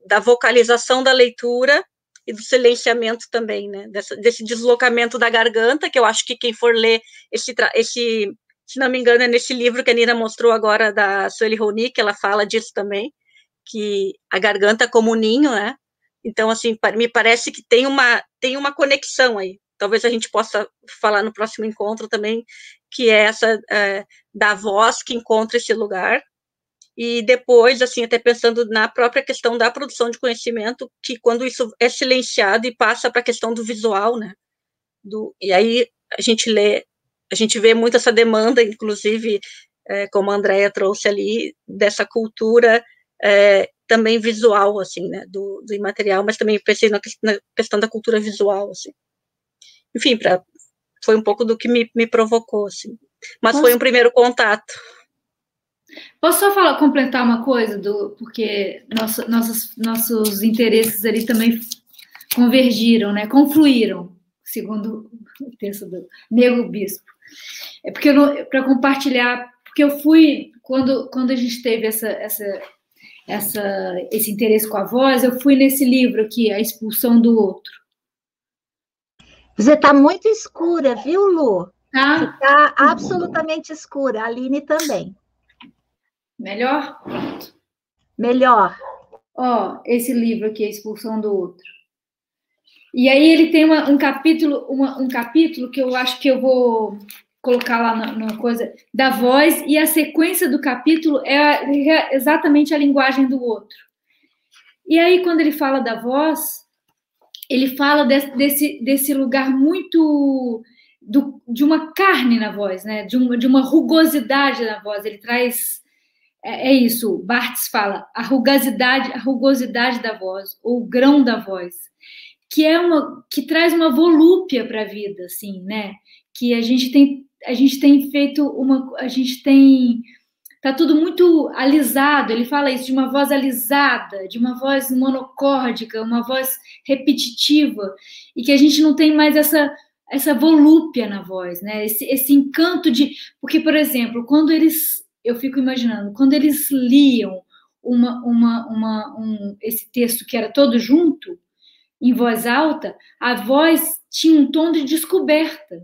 da vocalização da leitura e do silenciamento também, né, dessa, desse deslocamento da garganta, que eu acho que quem for ler esse, esse, se não me engano, é nesse livro que a Nina mostrou agora, da Sueli Roni, que ela fala disso também, que a garganta como um ninho, né, então, assim, me parece que tem uma, tem uma conexão aí, talvez a gente possa falar no próximo encontro também, que é essa é, da voz que encontra esse lugar, e depois, assim, até pensando na própria questão da produção de conhecimento, que quando isso é silenciado e passa para a questão do visual, né, do, e aí a gente lê, a gente vê muito essa demanda, inclusive, é, como a Andrea trouxe ali, dessa cultura é, também visual, assim, né, do, do imaterial, mas também pensei na, na questão da cultura visual, assim. Enfim, pra, foi um pouco do que me, me provocou, assim, mas Posso... foi um primeiro contato. Posso só falar, completar uma coisa, do, porque nosso, nossos, nossos interesses ali também convergiram, né, confluíram, segundo o texto do Nego Bispo. É porque, para compartilhar, porque eu fui, quando, quando a gente teve essa, essa, essa, esse interesse com a voz, eu fui nesse livro aqui, A Expulsão do Outro. Você está muito escura, viu, Lu? Tá. Você está absolutamente escura, a Aline também. Melhor? Pronto. Melhor. Ó, esse livro aqui, A Expulsão do Outro. E aí ele tem uma, um capítulo, uma, um capítulo que eu acho que eu vou colocar lá na, na coisa da voz, e a sequência do capítulo é, é exatamente a linguagem do outro. E aí, quando ele fala da voz, ele fala desse, desse, desse lugar muito do, de uma carne na voz, né? De uma, de uma rugosidade na voz. Ele traz... É isso, Barthes fala, a rugosidade, a rugosidade da voz, ou o grão da voz, que é uma, que traz uma volúpia para a vida, assim, né? Que a gente tem, a gente tem feito uma, a gente tem, tá tudo muito alisado. Ele fala isso, de uma voz alisada, de uma voz monocórdica, uma voz repetitiva, e que a gente não tem mais essa essa volúpia na voz, né? Esse, esse encanto de, porque, por exemplo, quando eles eu fico imaginando, quando eles liam uma, uma, uma, um, esse texto que era todo junto, em voz alta, a voz tinha um tom de descoberta,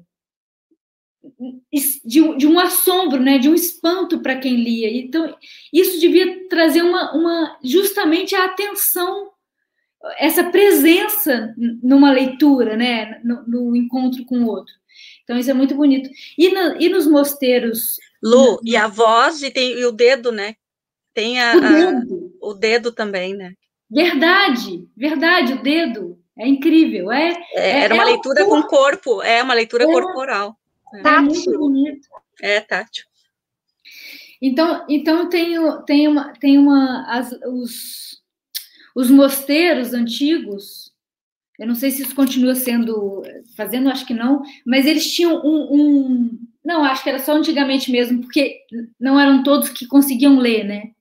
de, de um assombro, né, de um espanto para quem lia. Então, isso devia trazer uma, uma, justamente a atenção, essa presença numa leitura, né, no, no encontro com o outro. Então, isso é muito bonito. E, na, e nos mosteiros... Lu, e a voz e, tem, e o dedo, né? Tem a, o, dedo. A, o dedo também, né? Verdade, verdade, o dedo. É incrível. É, é, era uma é leitura um... com corpo, é uma leitura é, corporal. É, é muito bonito. É, tátil. Então, então tem, tem uma... Tem uma as, os, os mosteiros antigos, eu não sei se isso continua sendo... Fazendo, acho que não, mas eles tinham um... um Não, acho que era só antigamente mesmo, porque não eram todos que conseguiam ler, né?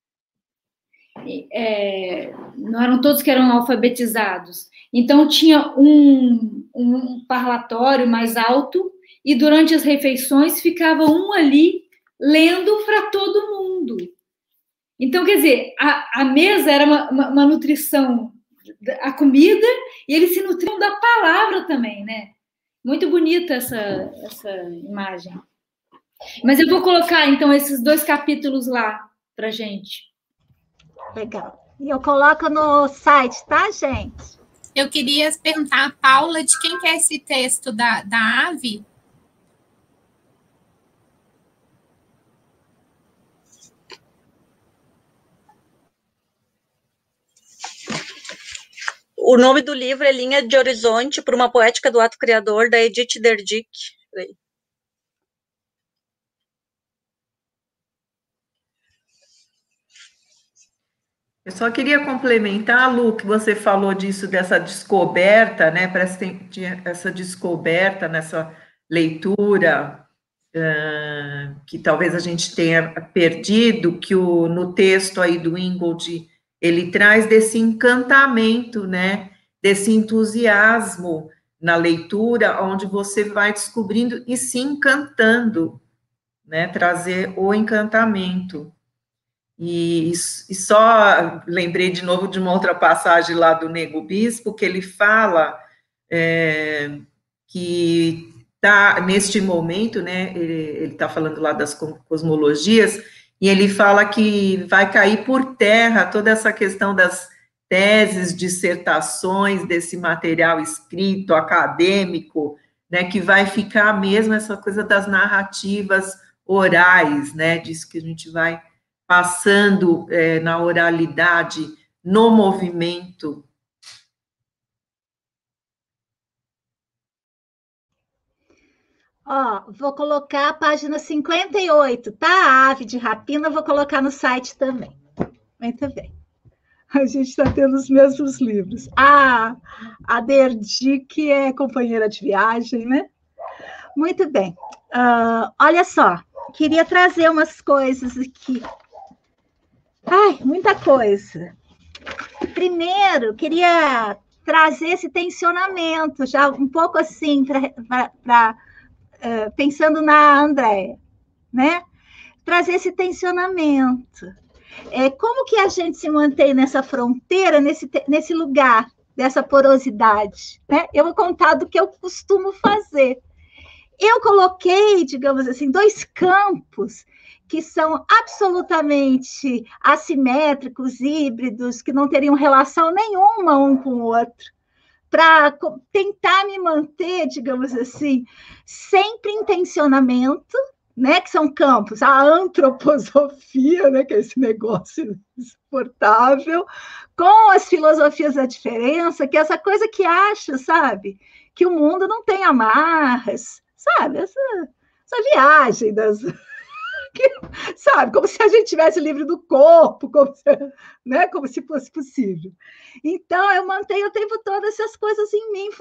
É, não eram todos que eram alfabetizados. Então, tinha um, um parlatório mais alto e, durante as refeições, ficava um ali lendo para todo mundo. Então, quer dizer, a, a mesa era uma, uma, uma nutrição, a comida, e eles se nutriam da palavra também, né? Muito bonita essa, essa imagem. Mas eu vou colocar, então, esses dois capítulos lá para gente. Legal. E eu coloco no site, tá, gente? Eu queria perguntar a Paula de quem que é esse texto da, da Ave. O nome do livro é Linha de Horizonte por uma Poética do Ato Criador, da Edith Derdick. Eu só queria complementar, Lu, que você falou disso, dessa descoberta, né? Parece que tem essa descoberta nessa leitura, uh, que talvez a gente tenha perdido, que o, no texto aí do Ingold, ele traz desse encantamento, né? Desse entusiasmo na leitura, onde você vai descobrindo e se encantando, né? Trazer o encantamento. E, e só lembrei de novo de uma outra passagem lá do Nego Bispo, que ele fala é, que tá, neste momento, né, ele está falando lá das cosmologias, e ele fala que vai cair por terra toda essa questão das teses, dissertações, desse material escrito, acadêmico, né, que vai ficar mesmo essa coisa das narrativas orais, né, disso que a gente vai passando é, na oralidade, no movimento. Ó, vou colocar a página cinquenta e oito, tá? A ave de rapina, vou colocar no site também. Muito bem. A gente está tendo os mesmos livros. Ah, a Derdi, que é companheira de viagem, né? Muito bem. Uh, olha só, queria trazer umas coisas aqui. Ai, muita coisa. Primeiro, queria trazer esse tensionamento, já um pouco assim, para uh, pensando na Andréia, né? Trazer esse tensionamento. É, como que a gente se mantém nessa fronteira, nesse, nesse lugar, dessa porosidade? Né? Eu vou contar do que eu costumo fazer. Eu coloquei, digamos assim, dois campos que são absolutamente assimétricos, híbridos, que não teriam relação nenhuma um com o outro, para tentar me manter, digamos assim, sempre em tensionamento, né, que são campos, a antroposofia, né, que é esse negócio insuportável, com as filosofias da diferença, que é essa coisa que acha, sabe, que o mundo não tem amarras, sabe, essa, essa viagem das... Que, sabe, como se a gente tivesse livre do corpo, como se, né, como se fosse possível. Então, eu mantenho o tempo todo essas coisas em mim,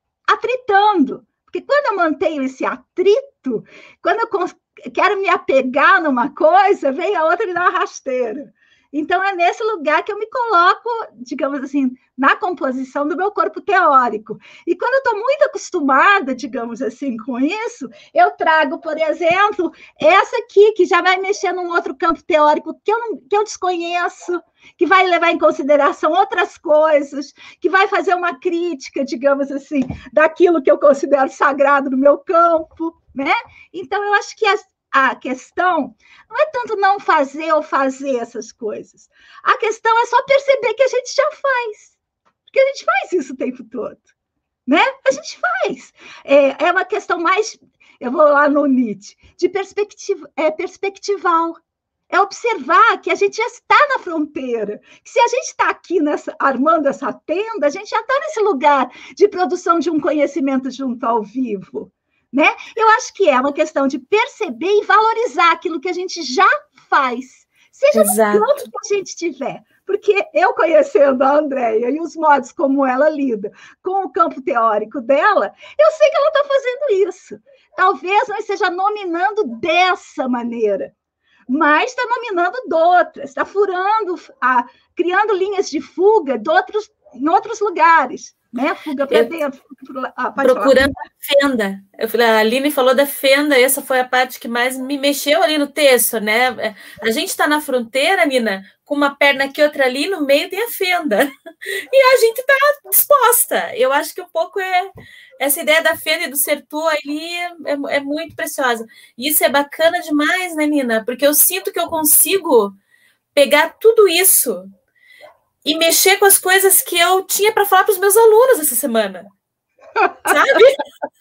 atritando, porque quando eu mantenho esse atrito, quando eu quero me apegar numa coisa, vem a outra e me dá uma rasteira. Então, é nesse lugar que eu me coloco, digamos assim, na composição do meu corpo teórico. E quando eu estou muito acostumada, digamos assim, com isso, eu trago, por exemplo, essa aqui, que já vai mexer num outro campo teórico que eu, não, que eu desconheço, que vai levar em consideração outras coisas, que vai fazer uma crítica, digamos assim, daquilo que eu considero sagrado no meu campo, né? Então, eu acho que as A questão não é tanto não fazer ou fazer essas coisas. A questão é só perceber que a gente já faz. Porque a gente faz isso o tempo todo. Né? A gente faz. É, é uma questão mais, eu vou lá no Nietzsche, de perspectiva, é, perspectival. É observar que a gente já está na fronteira. Que se a gente está aqui nessa, armando essa tenda, a gente já está nesse lugar de produção de um conhecimento junto ao vivo. Né? Eu acho que é uma questão de perceber e valorizar aquilo que a gente já faz, seja Exato. no campo que a gente tiver. Porque eu, conhecendo a Andréia e os modos como ela lida com o campo teórico dela, eu sei que ela está fazendo isso. Talvez não esteja nominando dessa maneira, mas está nominando de outras, está furando, a, criando linhas de fuga de outros, em outros lugares. Né? Fuga para dentro. Ah, procurando falar. A fenda. Eu falei, a Aline falou da fenda, essa foi a parte que mais me mexeu ali no texto, né? A gente está na fronteira, Nina, com uma perna aqui, outra ali, no meio tem a fenda. E a gente está disposta. Eu acho que um pouco é essa ideia da fenda e do sertô ali é, é, é muito preciosa. E isso é bacana demais, né, Nina? Porque eu sinto que eu consigo pegar tudo isso e mexer com as coisas que eu tinha para falar para os meus alunos essa semana. Sabe?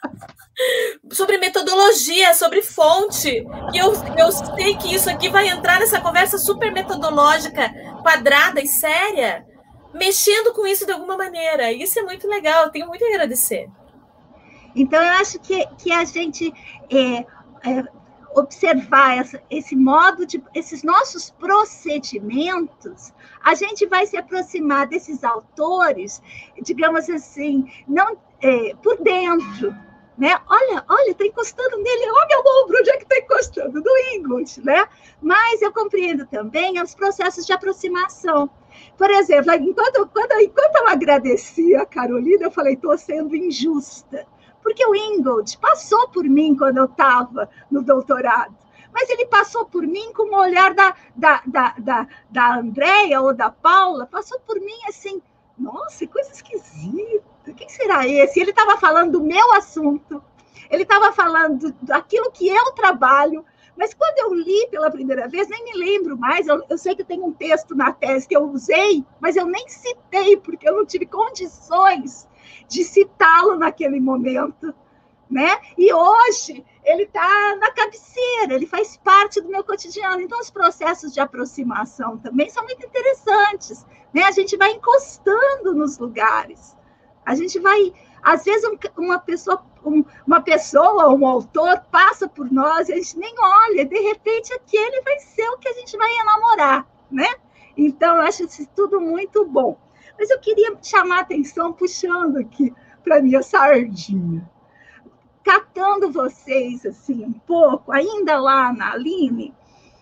Sobre metodologia, sobre fonte. E eu, eu sei que isso aqui vai entrar nessa conversa super metodológica, quadrada e séria, mexendo com isso de alguma maneira. Isso é muito legal, eu tenho muito a agradecer. Então, eu acho que, que a gente... É, é, observar essa, esse modo de, esses nossos procedimentos, a gente vai se aproximar desses autores, digamos assim, não é, por dentro, né? Olha, olha, está encostando nele, olha meu ombro, onde é que está encostando? Do Ingold, né? Mas eu compreendo também os processos de aproximação. Por exemplo, enquanto, quando, enquanto eu agradecia a Carolina, eu falei, estou sendo injusta. Porque o Ingold passou por mim quando eu estava no doutorado. mas ele passou por mim com o olhar da, da, da, da, da Andréia ou da Paula, passou por mim assim, nossa, que coisa esquisita, quem será esse? Ele estava falando do meu assunto, ele estava falando daquilo que eu trabalho, mas quando eu li pela primeira vez, nem me lembro mais, eu, eu sei que tem um texto na tese que eu usei, mas eu nem citei, porque eu não tive condições de citá-lo naquele momento, né? E hoje ele está na cabeceira, ele faz parte do meu cotidiano. Então, os processos de aproximação também são muito interessantes, né? A gente vai encostando nos lugares, a gente vai... Às vezes, uma pessoa, uma pessoa, um autor passa por nós e a gente nem olha, de repente, aquele vai ser o que a gente vai enamorar, né? Então, eu acho isso tudo muito bom. Mas eu queria chamar a atenção, puxando aqui para a minha sardinha, catando vocês assim um pouco, ainda lá na Aline.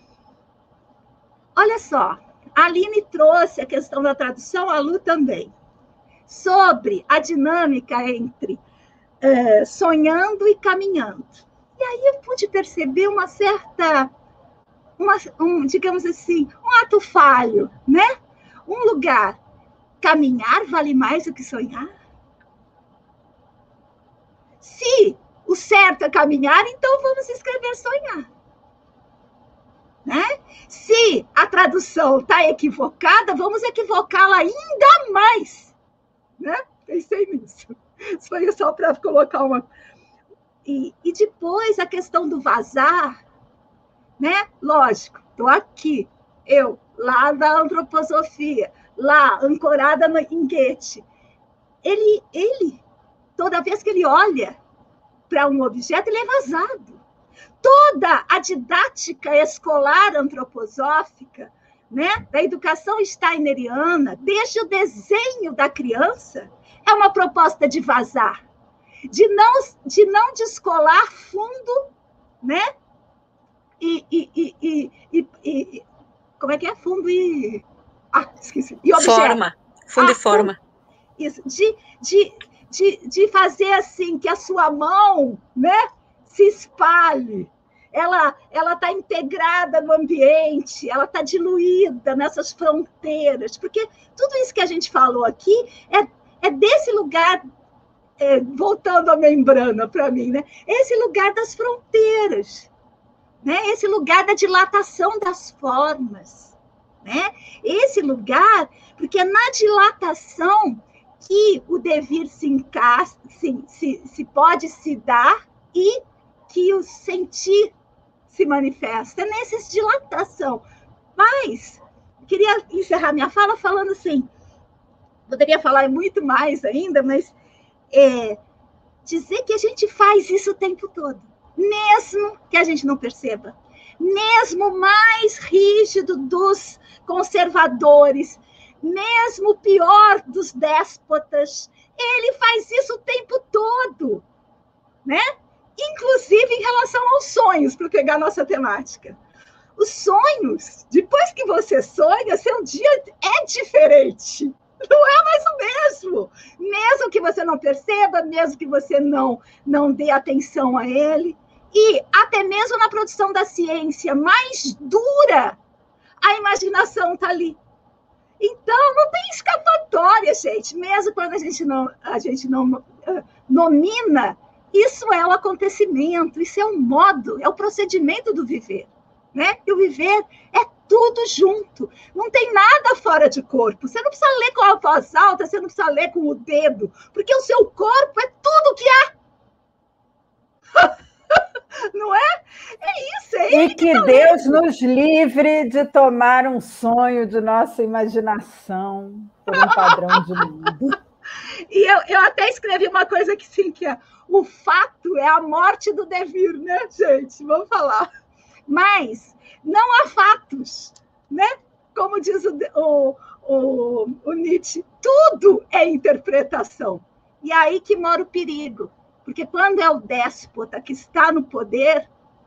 Olha só, a Aline trouxe a questão da tradução, a Lu também, sobre a dinâmica entre é, sonhando e caminhando. E aí eu pude perceber uma certa, uma, um, digamos assim, um ato falho, né? Um lugar, caminhar vale mais do que sonhar? Se o certo é caminhar, então vamos escrever sonhar. Né? Se a tradução está equivocada, vamos equivocá-la ainda mais. Né? Pensei nisso. Isso foi só para colocar uma... E, e depois a questão do vazar, né? Lógico, estou aqui, eu, lá da antroposofia, lá, ancorada em Goethe. Ele, ele, toda vez que ele olha para um objeto, ele é vazado. Toda a didática escolar antroposófica, né, da educação steineriana, desde o desenho da criança, é uma proposta de vazar, de não, de não descolar fundo, né? E, e, e, e, e, e como é que é? Fundo e... Ah, esqueci. E objeto. Forma. Fundo ah, e forma. Isso. De, de, de, de fazer assim, que a sua mão, né, se espalhe. Ela ela está integrada no ambiente, ela está diluída nessas fronteiras, porque tudo isso que a gente falou aqui é, é desse lugar, é, voltando à membrana para mim, né? Esse lugar das fronteiras, né? Esse lugar da dilatação das formas, né? Esse lugar, porque é na dilatação que o devir se encaixa, se, se, se pode se dar e que o sentir se manifesta, é nessa dilatação. Mas, queria encerrar minha fala falando assim, poderia falar muito mais ainda, mas é, dizer que a gente faz isso o tempo todo, mesmo que a gente não perceba, mesmo o mais rígido dos conservadores, mesmo o pior dos déspotas, ele faz isso o tempo todo, né? Inclusive em relação aos sonhos, para pegar a nossa temática. Os sonhos, depois que você sonha, seu dia é diferente. Não é mais o mesmo. Mesmo que você não perceba, mesmo que você não, não dê atenção a ele. E até mesmo na produção da ciência mais dura, a imaginação está ali. Então, não tem escapatória, gente. Mesmo quando a gente não, a gente não uh, nomina, isso é o acontecimento, isso é o modo, é o procedimento do viver, né? E o viver é tudo junto, não tem nada fora de corpo. Você não precisa ler com a voz alta, você não precisa ler com o dedo, porque o seu corpo é tudo que há. Não é? É isso, é E que, que Deus nos livre de tomar um sonho de nossa imaginação por um padrão de mundo. E eu, eu até escrevi uma coisa que sim, que é o fato é a morte do devir, né, gente? Vamos falar. Mas não há fatos, né? Como diz o, o, o, o Nietzsche, tudo é interpretação. E aí que mora o perigo. Porque quando é o déspota que está no poder,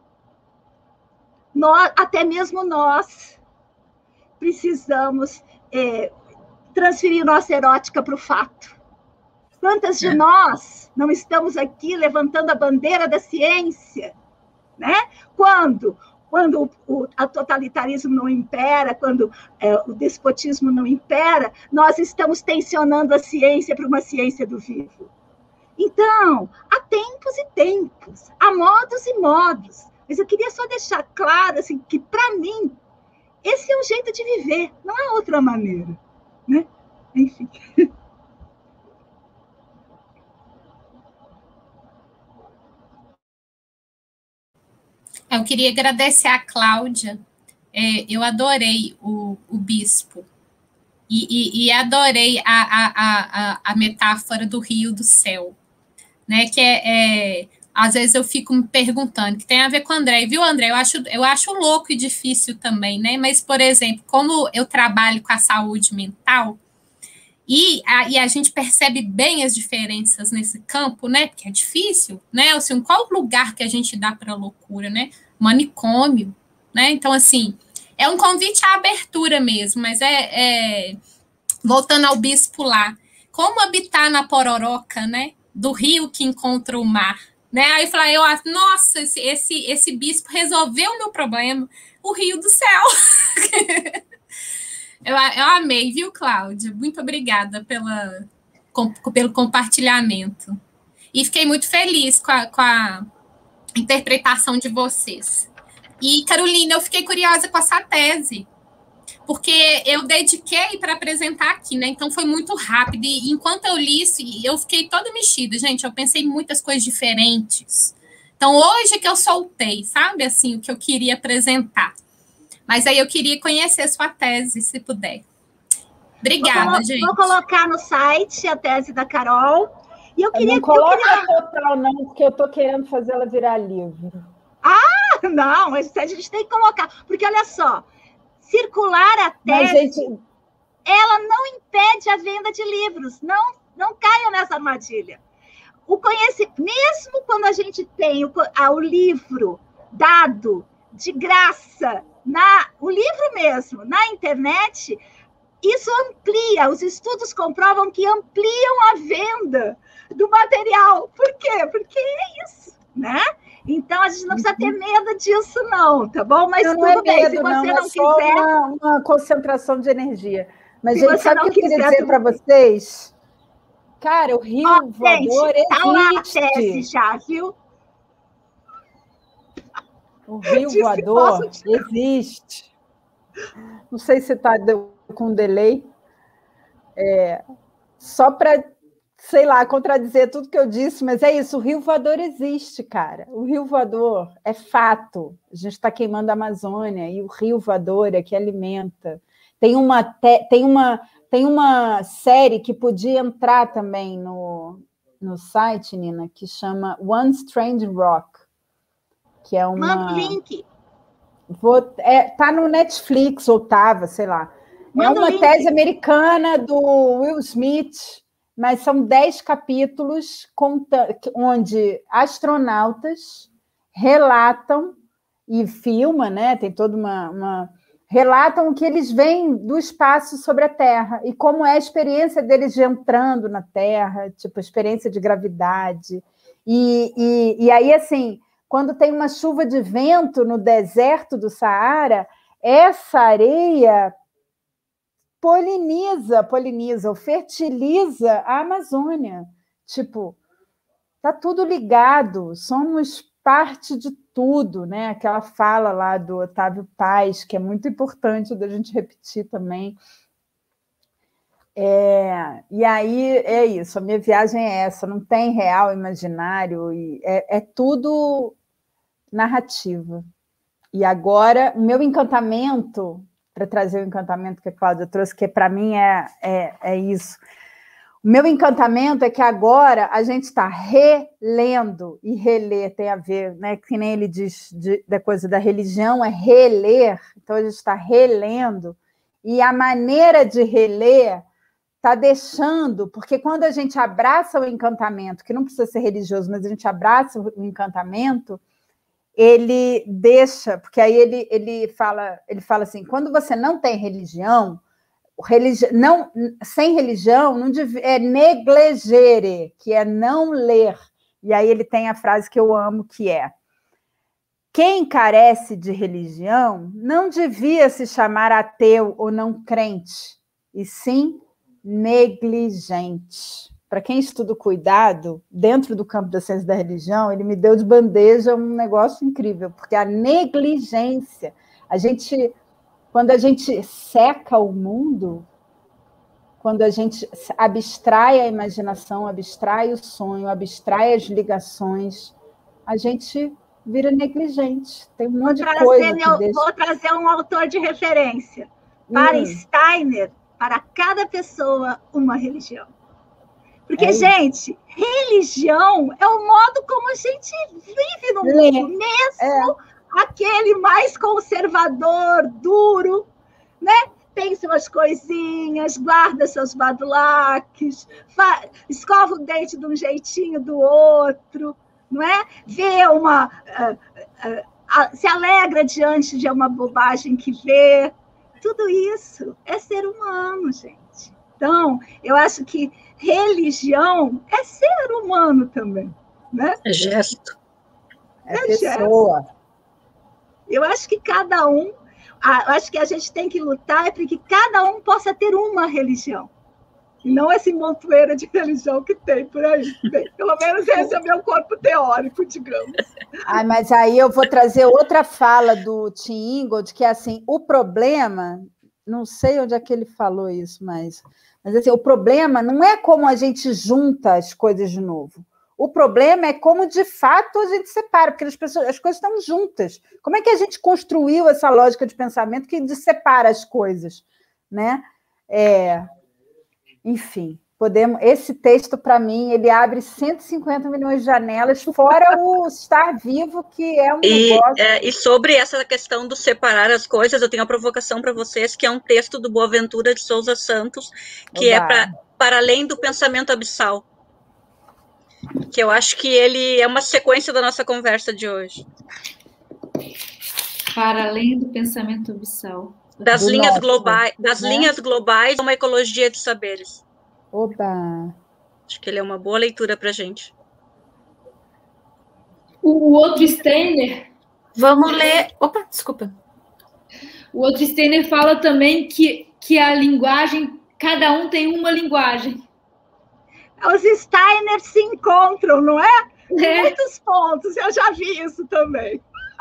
nós, até mesmo nós precisamos é, transferir nossa erótica para o fato. Quantas de nós não estamos aqui levantando a bandeira da ciência, né? Quando quando o, o totalitarismo não impera, quando é, o despotismo não impera, nós estamos tensionando a ciência para uma ciência do vivo. Então, há tempos e tempos, há modos e modos. Mas eu queria só deixar claro assim, que, para mim, esse é um jeito de viver, não há outra maneira. Né? Enfim. Eu queria agradecer a Cláudia. É, eu adorei o, o bispo. E, e, e adorei a, a, a, a metáfora do rio do céu. Né? Que é, é, às vezes eu fico me perguntando, que tem a ver com o André. Viu, André? Eu acho, eu acho louco e difícil também, né? Mas, por exemplo, como eu trabalho com a saúde mental, E a, e a gente percebe bem as diferenças nesse campo, né? Porque é difícil, né? Assim, qual lugar que a gente dá para a loucura, né? Manicômio, né? Então, assim, é um convite à abertura mesmo, mas é, é voltando ao bispo lá, como habitar na pororoca, né? Do rio que encontra o mar, né? Aí eu falei, eu acho, nossa, esse, esse, esse bispo resolveu o meu problema, o rio do céu. Eu, eu amei, viu, Cláudia? Muito obrigada pela, com, pelo compartilhamento. E fiquei muito feliz com a, com a interpretação de vocês. E, Carolina, eu fiquei curiosa com essa tese, porque eu dediquei para apresentar aqui, né? Então foi muito rápido. E enquanto eu li isso, eu fiquei toda mexida. Gente, eu pensei em muitas coisas diferentes. Então, hoje que eu soltei, sabe? Assim, o que eu queria apresentar. Mas aí eu queria conhecer sua tese, se puder. Obrigada, vou, gente. Vou colocar no site a tese da Carol. E eu queria, não coloca eu queria... total, não, porque eu estou querendo fazer ela virar livro. Ah, não, mas a gente tem que colocar. Porque, olha só, circular a tese, gente... ela não impede a venda de livros. Não, não caiam nessa armadilha. O conhecimento, mesmo quando a gente tem o, a, o livro dado de graça, Na, o livro mesmo, na internet, isso amplia, os estudos comprovam que ampliam a venda do material. Por quê? Porque é isso, né? Então, a gente não precisa ter medo disso, não, tá bom? Mas não, tudo não é bem, medo, se você não, não é quiser... Uma, uma concentração de energia. Mas, gente, sabe o que eu queria dizer para vocês? Cara, o rio oh, voador gente, tá existe. Lá a tese já, viu? O rio voador existe. Não sei se está com delay. É, só para, sei lá, contradizer tudo que eu disse, mas é isso, o rio voador existe, cara. O rio voador é fato. A gente está queimando a Amazônia e o rio voador é que alimenta. Tem uma, te, tem uma, tem uma série que podia entrar também no, no site, Nina, que chama One Strange Rock. Que é uma... Manda o link. Vou... É, tá no Netflix, ou estava, sei lá. Manda é uma tese americana do Will Smith, mas são dez capítulos conta... onde astronautas relatam e filma, né? Tem toda uma, uma... relatam o que eles veem do espaço sobre a Terra e como é a experiência deles entrando na Terra, tipo, a experiência de gravidade. E, e, e aí, assim... Quando tem uma chuva de vento no deserto do Saara, essa areia poliniza, poliniza ou fertiliza a Amazônia. Tipo, tá tudo ligado, somos parte de tudo, né? Aquela fala lá do Otávio Paz, que é muito importante da gente repetir também. É, e aí é isso, a minha viagem é essa, não tem real, imaginário, e é, é tudo narrativa. E agora, o meu encantamento, para trazer o encantamento que a Cláudia trouxe, que para mim é, é, é isso, o meu encantamento é que agora a gente está relendo, e reler tem a ver, né, que nem ele diz de, da coisa da religião, é reler, então a gente está relendo, e a maneira de reler está deixando, porque quando a gente abraça o encantamento, que não precisa ser religioso, mas a gente abraça o encantamento, ele deixa, porque aí ele, ele, fala, ele fala assim, quando você não tem religião, religi não, sem religião, não deve, é negligere, que é não ler. E aí ele tem a frase que eu amo, que é, quem carece de religião não devia se chamar ateu ou não crente, e sim negligente. Para quem estuda o cuidado, dentro do campo da ciência da religião, ele me deu de bandeja um negócio incrível, porque a negligência, a gente, quando a gente seca o mundo, quando a gente abstrai a imaginação, abstrai o sonho, abstrai as ligações, a gente vira negligente. Tem um monte de coisa que meu, deixa... Vou trazer um autor de referência. Para hum. Steiner, para cada pessoa, uma religião. Porque, é gente, religião é o modo como a gente vive no Lê. mundo, mesmo é. aquele mais conservador, duro, né? Pensa umas coisinhas, guarda seus badulaques, escova o dente de um jeitinho do outro, não é? Vê uma... Uh, uh, uh, se alegra diante de uma bobagem que vê. Tudo isso é ser humano, gente. Então, eu acho que religião é ser humano também, né? É gesto. É, é pessoa. Gesto. Eu acho que cada um... Eu acho que a gente tem que lutar para que cada um possa ter uma religião. E não esse montoeiro de religião que tem por aí. Bem, pelo menos esse é o meu corpo teórico, digamos. Ah, mas aí eu vou trazer outra fala do Tim Ingold, que é assim, o problema, não sei onde é que ele falou isso, mas, mas assim, o problema não é como a gente junta as coisas de novo. O problema é como, de fato, a gente separa, porque as, pessoas, as coisas estão juntas. Como é que a gente construiu essa lógica de pensamento que separa as coisas, né? É, enfim, podemos, esse texto, para mim, ele abre cento e cinquenta milhões de janelas, fora o estar vivo, que é um e, negócio... É, e sobre essa questão do separar as coisas, eu tenho uma provocação para vocês, que é um texto do Boaventura de Souza Santos, que Oba. é pra, para além do pensamento abissal. Que eu acho que ele é uma sequência da nossa conversa de hoje. Para além do pensamento abissal. Das do linhas nosso, globais, das né? linhas globais, uma ecologia de saberes. Oba! Acho que ele é uma boa leitura para a gente. O outro Steiner... Vamos ler... Opa, desculpa. O outro Steiner fala também que, que a linguagem... Cada um tem uma linguagem. Os Steiner se encontram, não é? Em é. muitos pontos, eu já vi isso também.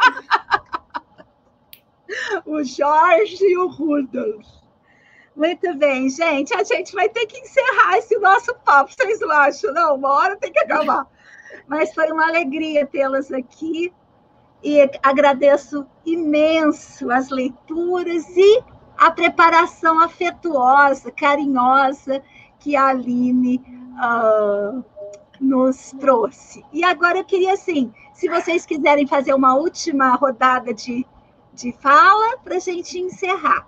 O Jorge e o Rudolf. Muito bem, gente. A gente vai ter que encerrar esse nosso papo, vocês não acham? Não, uma hora tem que acabar. Mas foi uma alegria tê-las aqui e agradeço imenso as leituras e a preparação afetuosa, carinhosa que a Aline Uh, nos trouxe. E agora eu queria, assim, se vocês quiserem fazer uma última rodada de, de fala para a gente encerrar.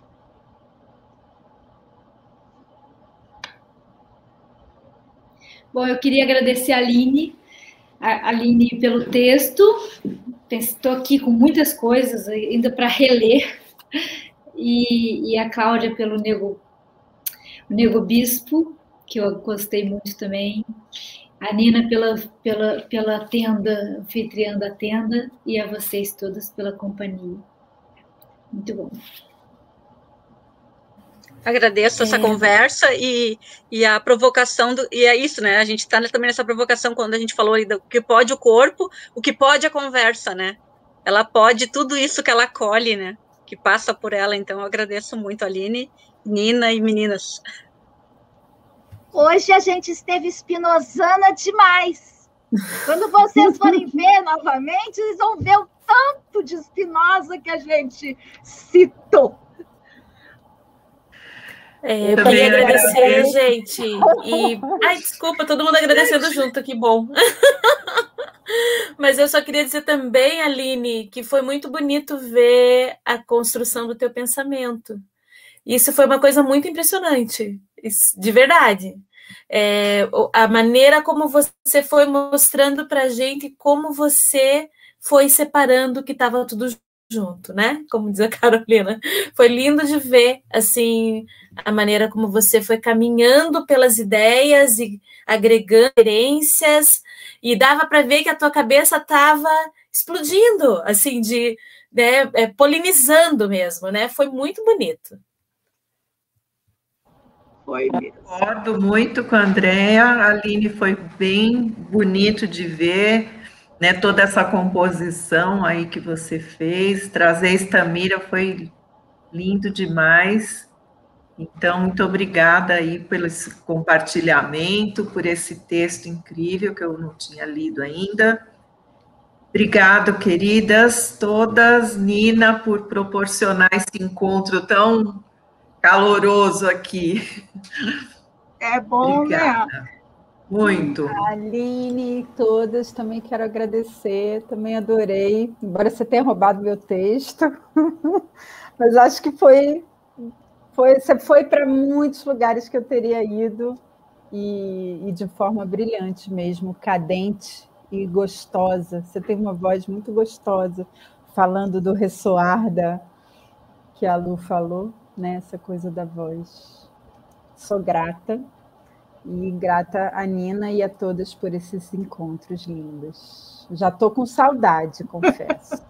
Bom, eu queria agradecer a Aline, a Aline pelo texto. Estou aqui com muitas coisas ainda para reler. E, e a Cláudia pelo Nego, Nego Bispo, que eu gostei muito também, a Nina pela, pela, pela tenda, anfitriã da tenda, e a vocês todas pela companhia. Muito bom. Agradeço é. essa conversa e, e a provocação, do, e é isso, né, a gente está também nessa provocação quando a gente falou aí do que pode o corpo, o que pode a conversa, né, ela pode tudo isso que ela acolhe, né, que passa por ela, então eu agradeço muito a Aline, Nina e meninas. Hoje a gente esteve espinosana demais. Quando vocês forem ver novamente, vocês vão ver o tanto de Spinoza que a gente citou. É, eu queria agradecer, gente. E... Ai, desculpa, todo mundo agradecendo junto, que bom. Mas eu só queria dizer também, Aline, que foi muito bonito ver a construção do teu pensamento. Isso foi uma coisa muito impressionante, de verdade. É, a maneira como você foi mostrando para a gente como você foi separando que estava tudo junto, né? Como diz a Carolina. Foi lindo de ver, assim, a maneira como você foi caminhando pelas ideias e agregando experiências, e dava para ver que a tua cabeça estava explodindo, assim, de né, é, polinizando mesmo, né? Foi muito bonito. Foi mesmo. Concordo muito com a Andrea. A Aline, foi bem bonito de ver, né, toda essa composição aí que você fez. Trazer Estamira foi lindo demais. Então, muito obrigada aí pelo esse compartilhamento, por esse texto incrível que eu não tinha lido ainda. Obrigado, queridas todas. Nina, por proporcionar esse encontro tão caloroso aqui. É bom, Obrigada. né? Muito. Aline, todas, também quero agradecer, também adorei, embora você tenha roubado meu texto, mas acho que foi, foi você foi para muitos lugares que eu teria ido, e, e de forma brilhante mesmo, cadente e gostosa. Você tem uma voz muito gostosa, falando do ressoar da, que a Lu falou, né, essa coisa da voz. Sou grata. E grata a Nina e a todas por esses encontros lindos. Já estou com saudade, confesso.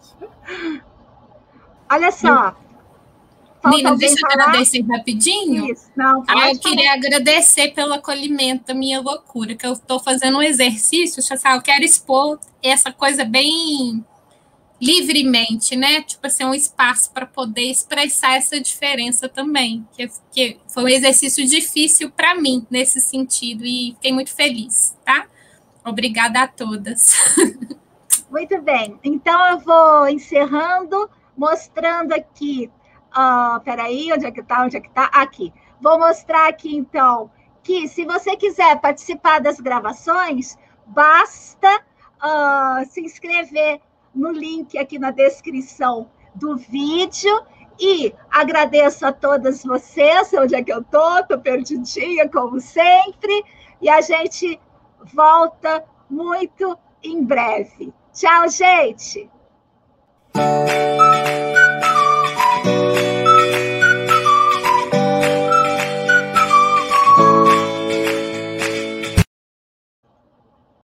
Olha só. Nina, deixa eu agradecer rapidinho. Isso, não, ah, eu queria agradecer pelo acolhimento da minha loucura, que eu estou fazendo um exercício, eu quero expor essa coisa bem livremente, né? Tipo assim, um espaço para poder expressar essa diferença também, que, que foi um exercício difícil para mim nesse sentido e fiquei muito feliz, tá? Obrigada a todas. Muito bem. Então eu vou encerrando, mostrando aqui. Uh, peraí, onde é que tá? Onde é que tá? Aqui. Vou mostrar aqui, então, que se você quiser participar das gravações, basta uh, se inscrever no link aqui na descrição do vídeo, e agradeço a todas vocês. Onde é que eu tô? Tô perdidinha, como sempre, e a gente volta muito em breve. Tchau, gente!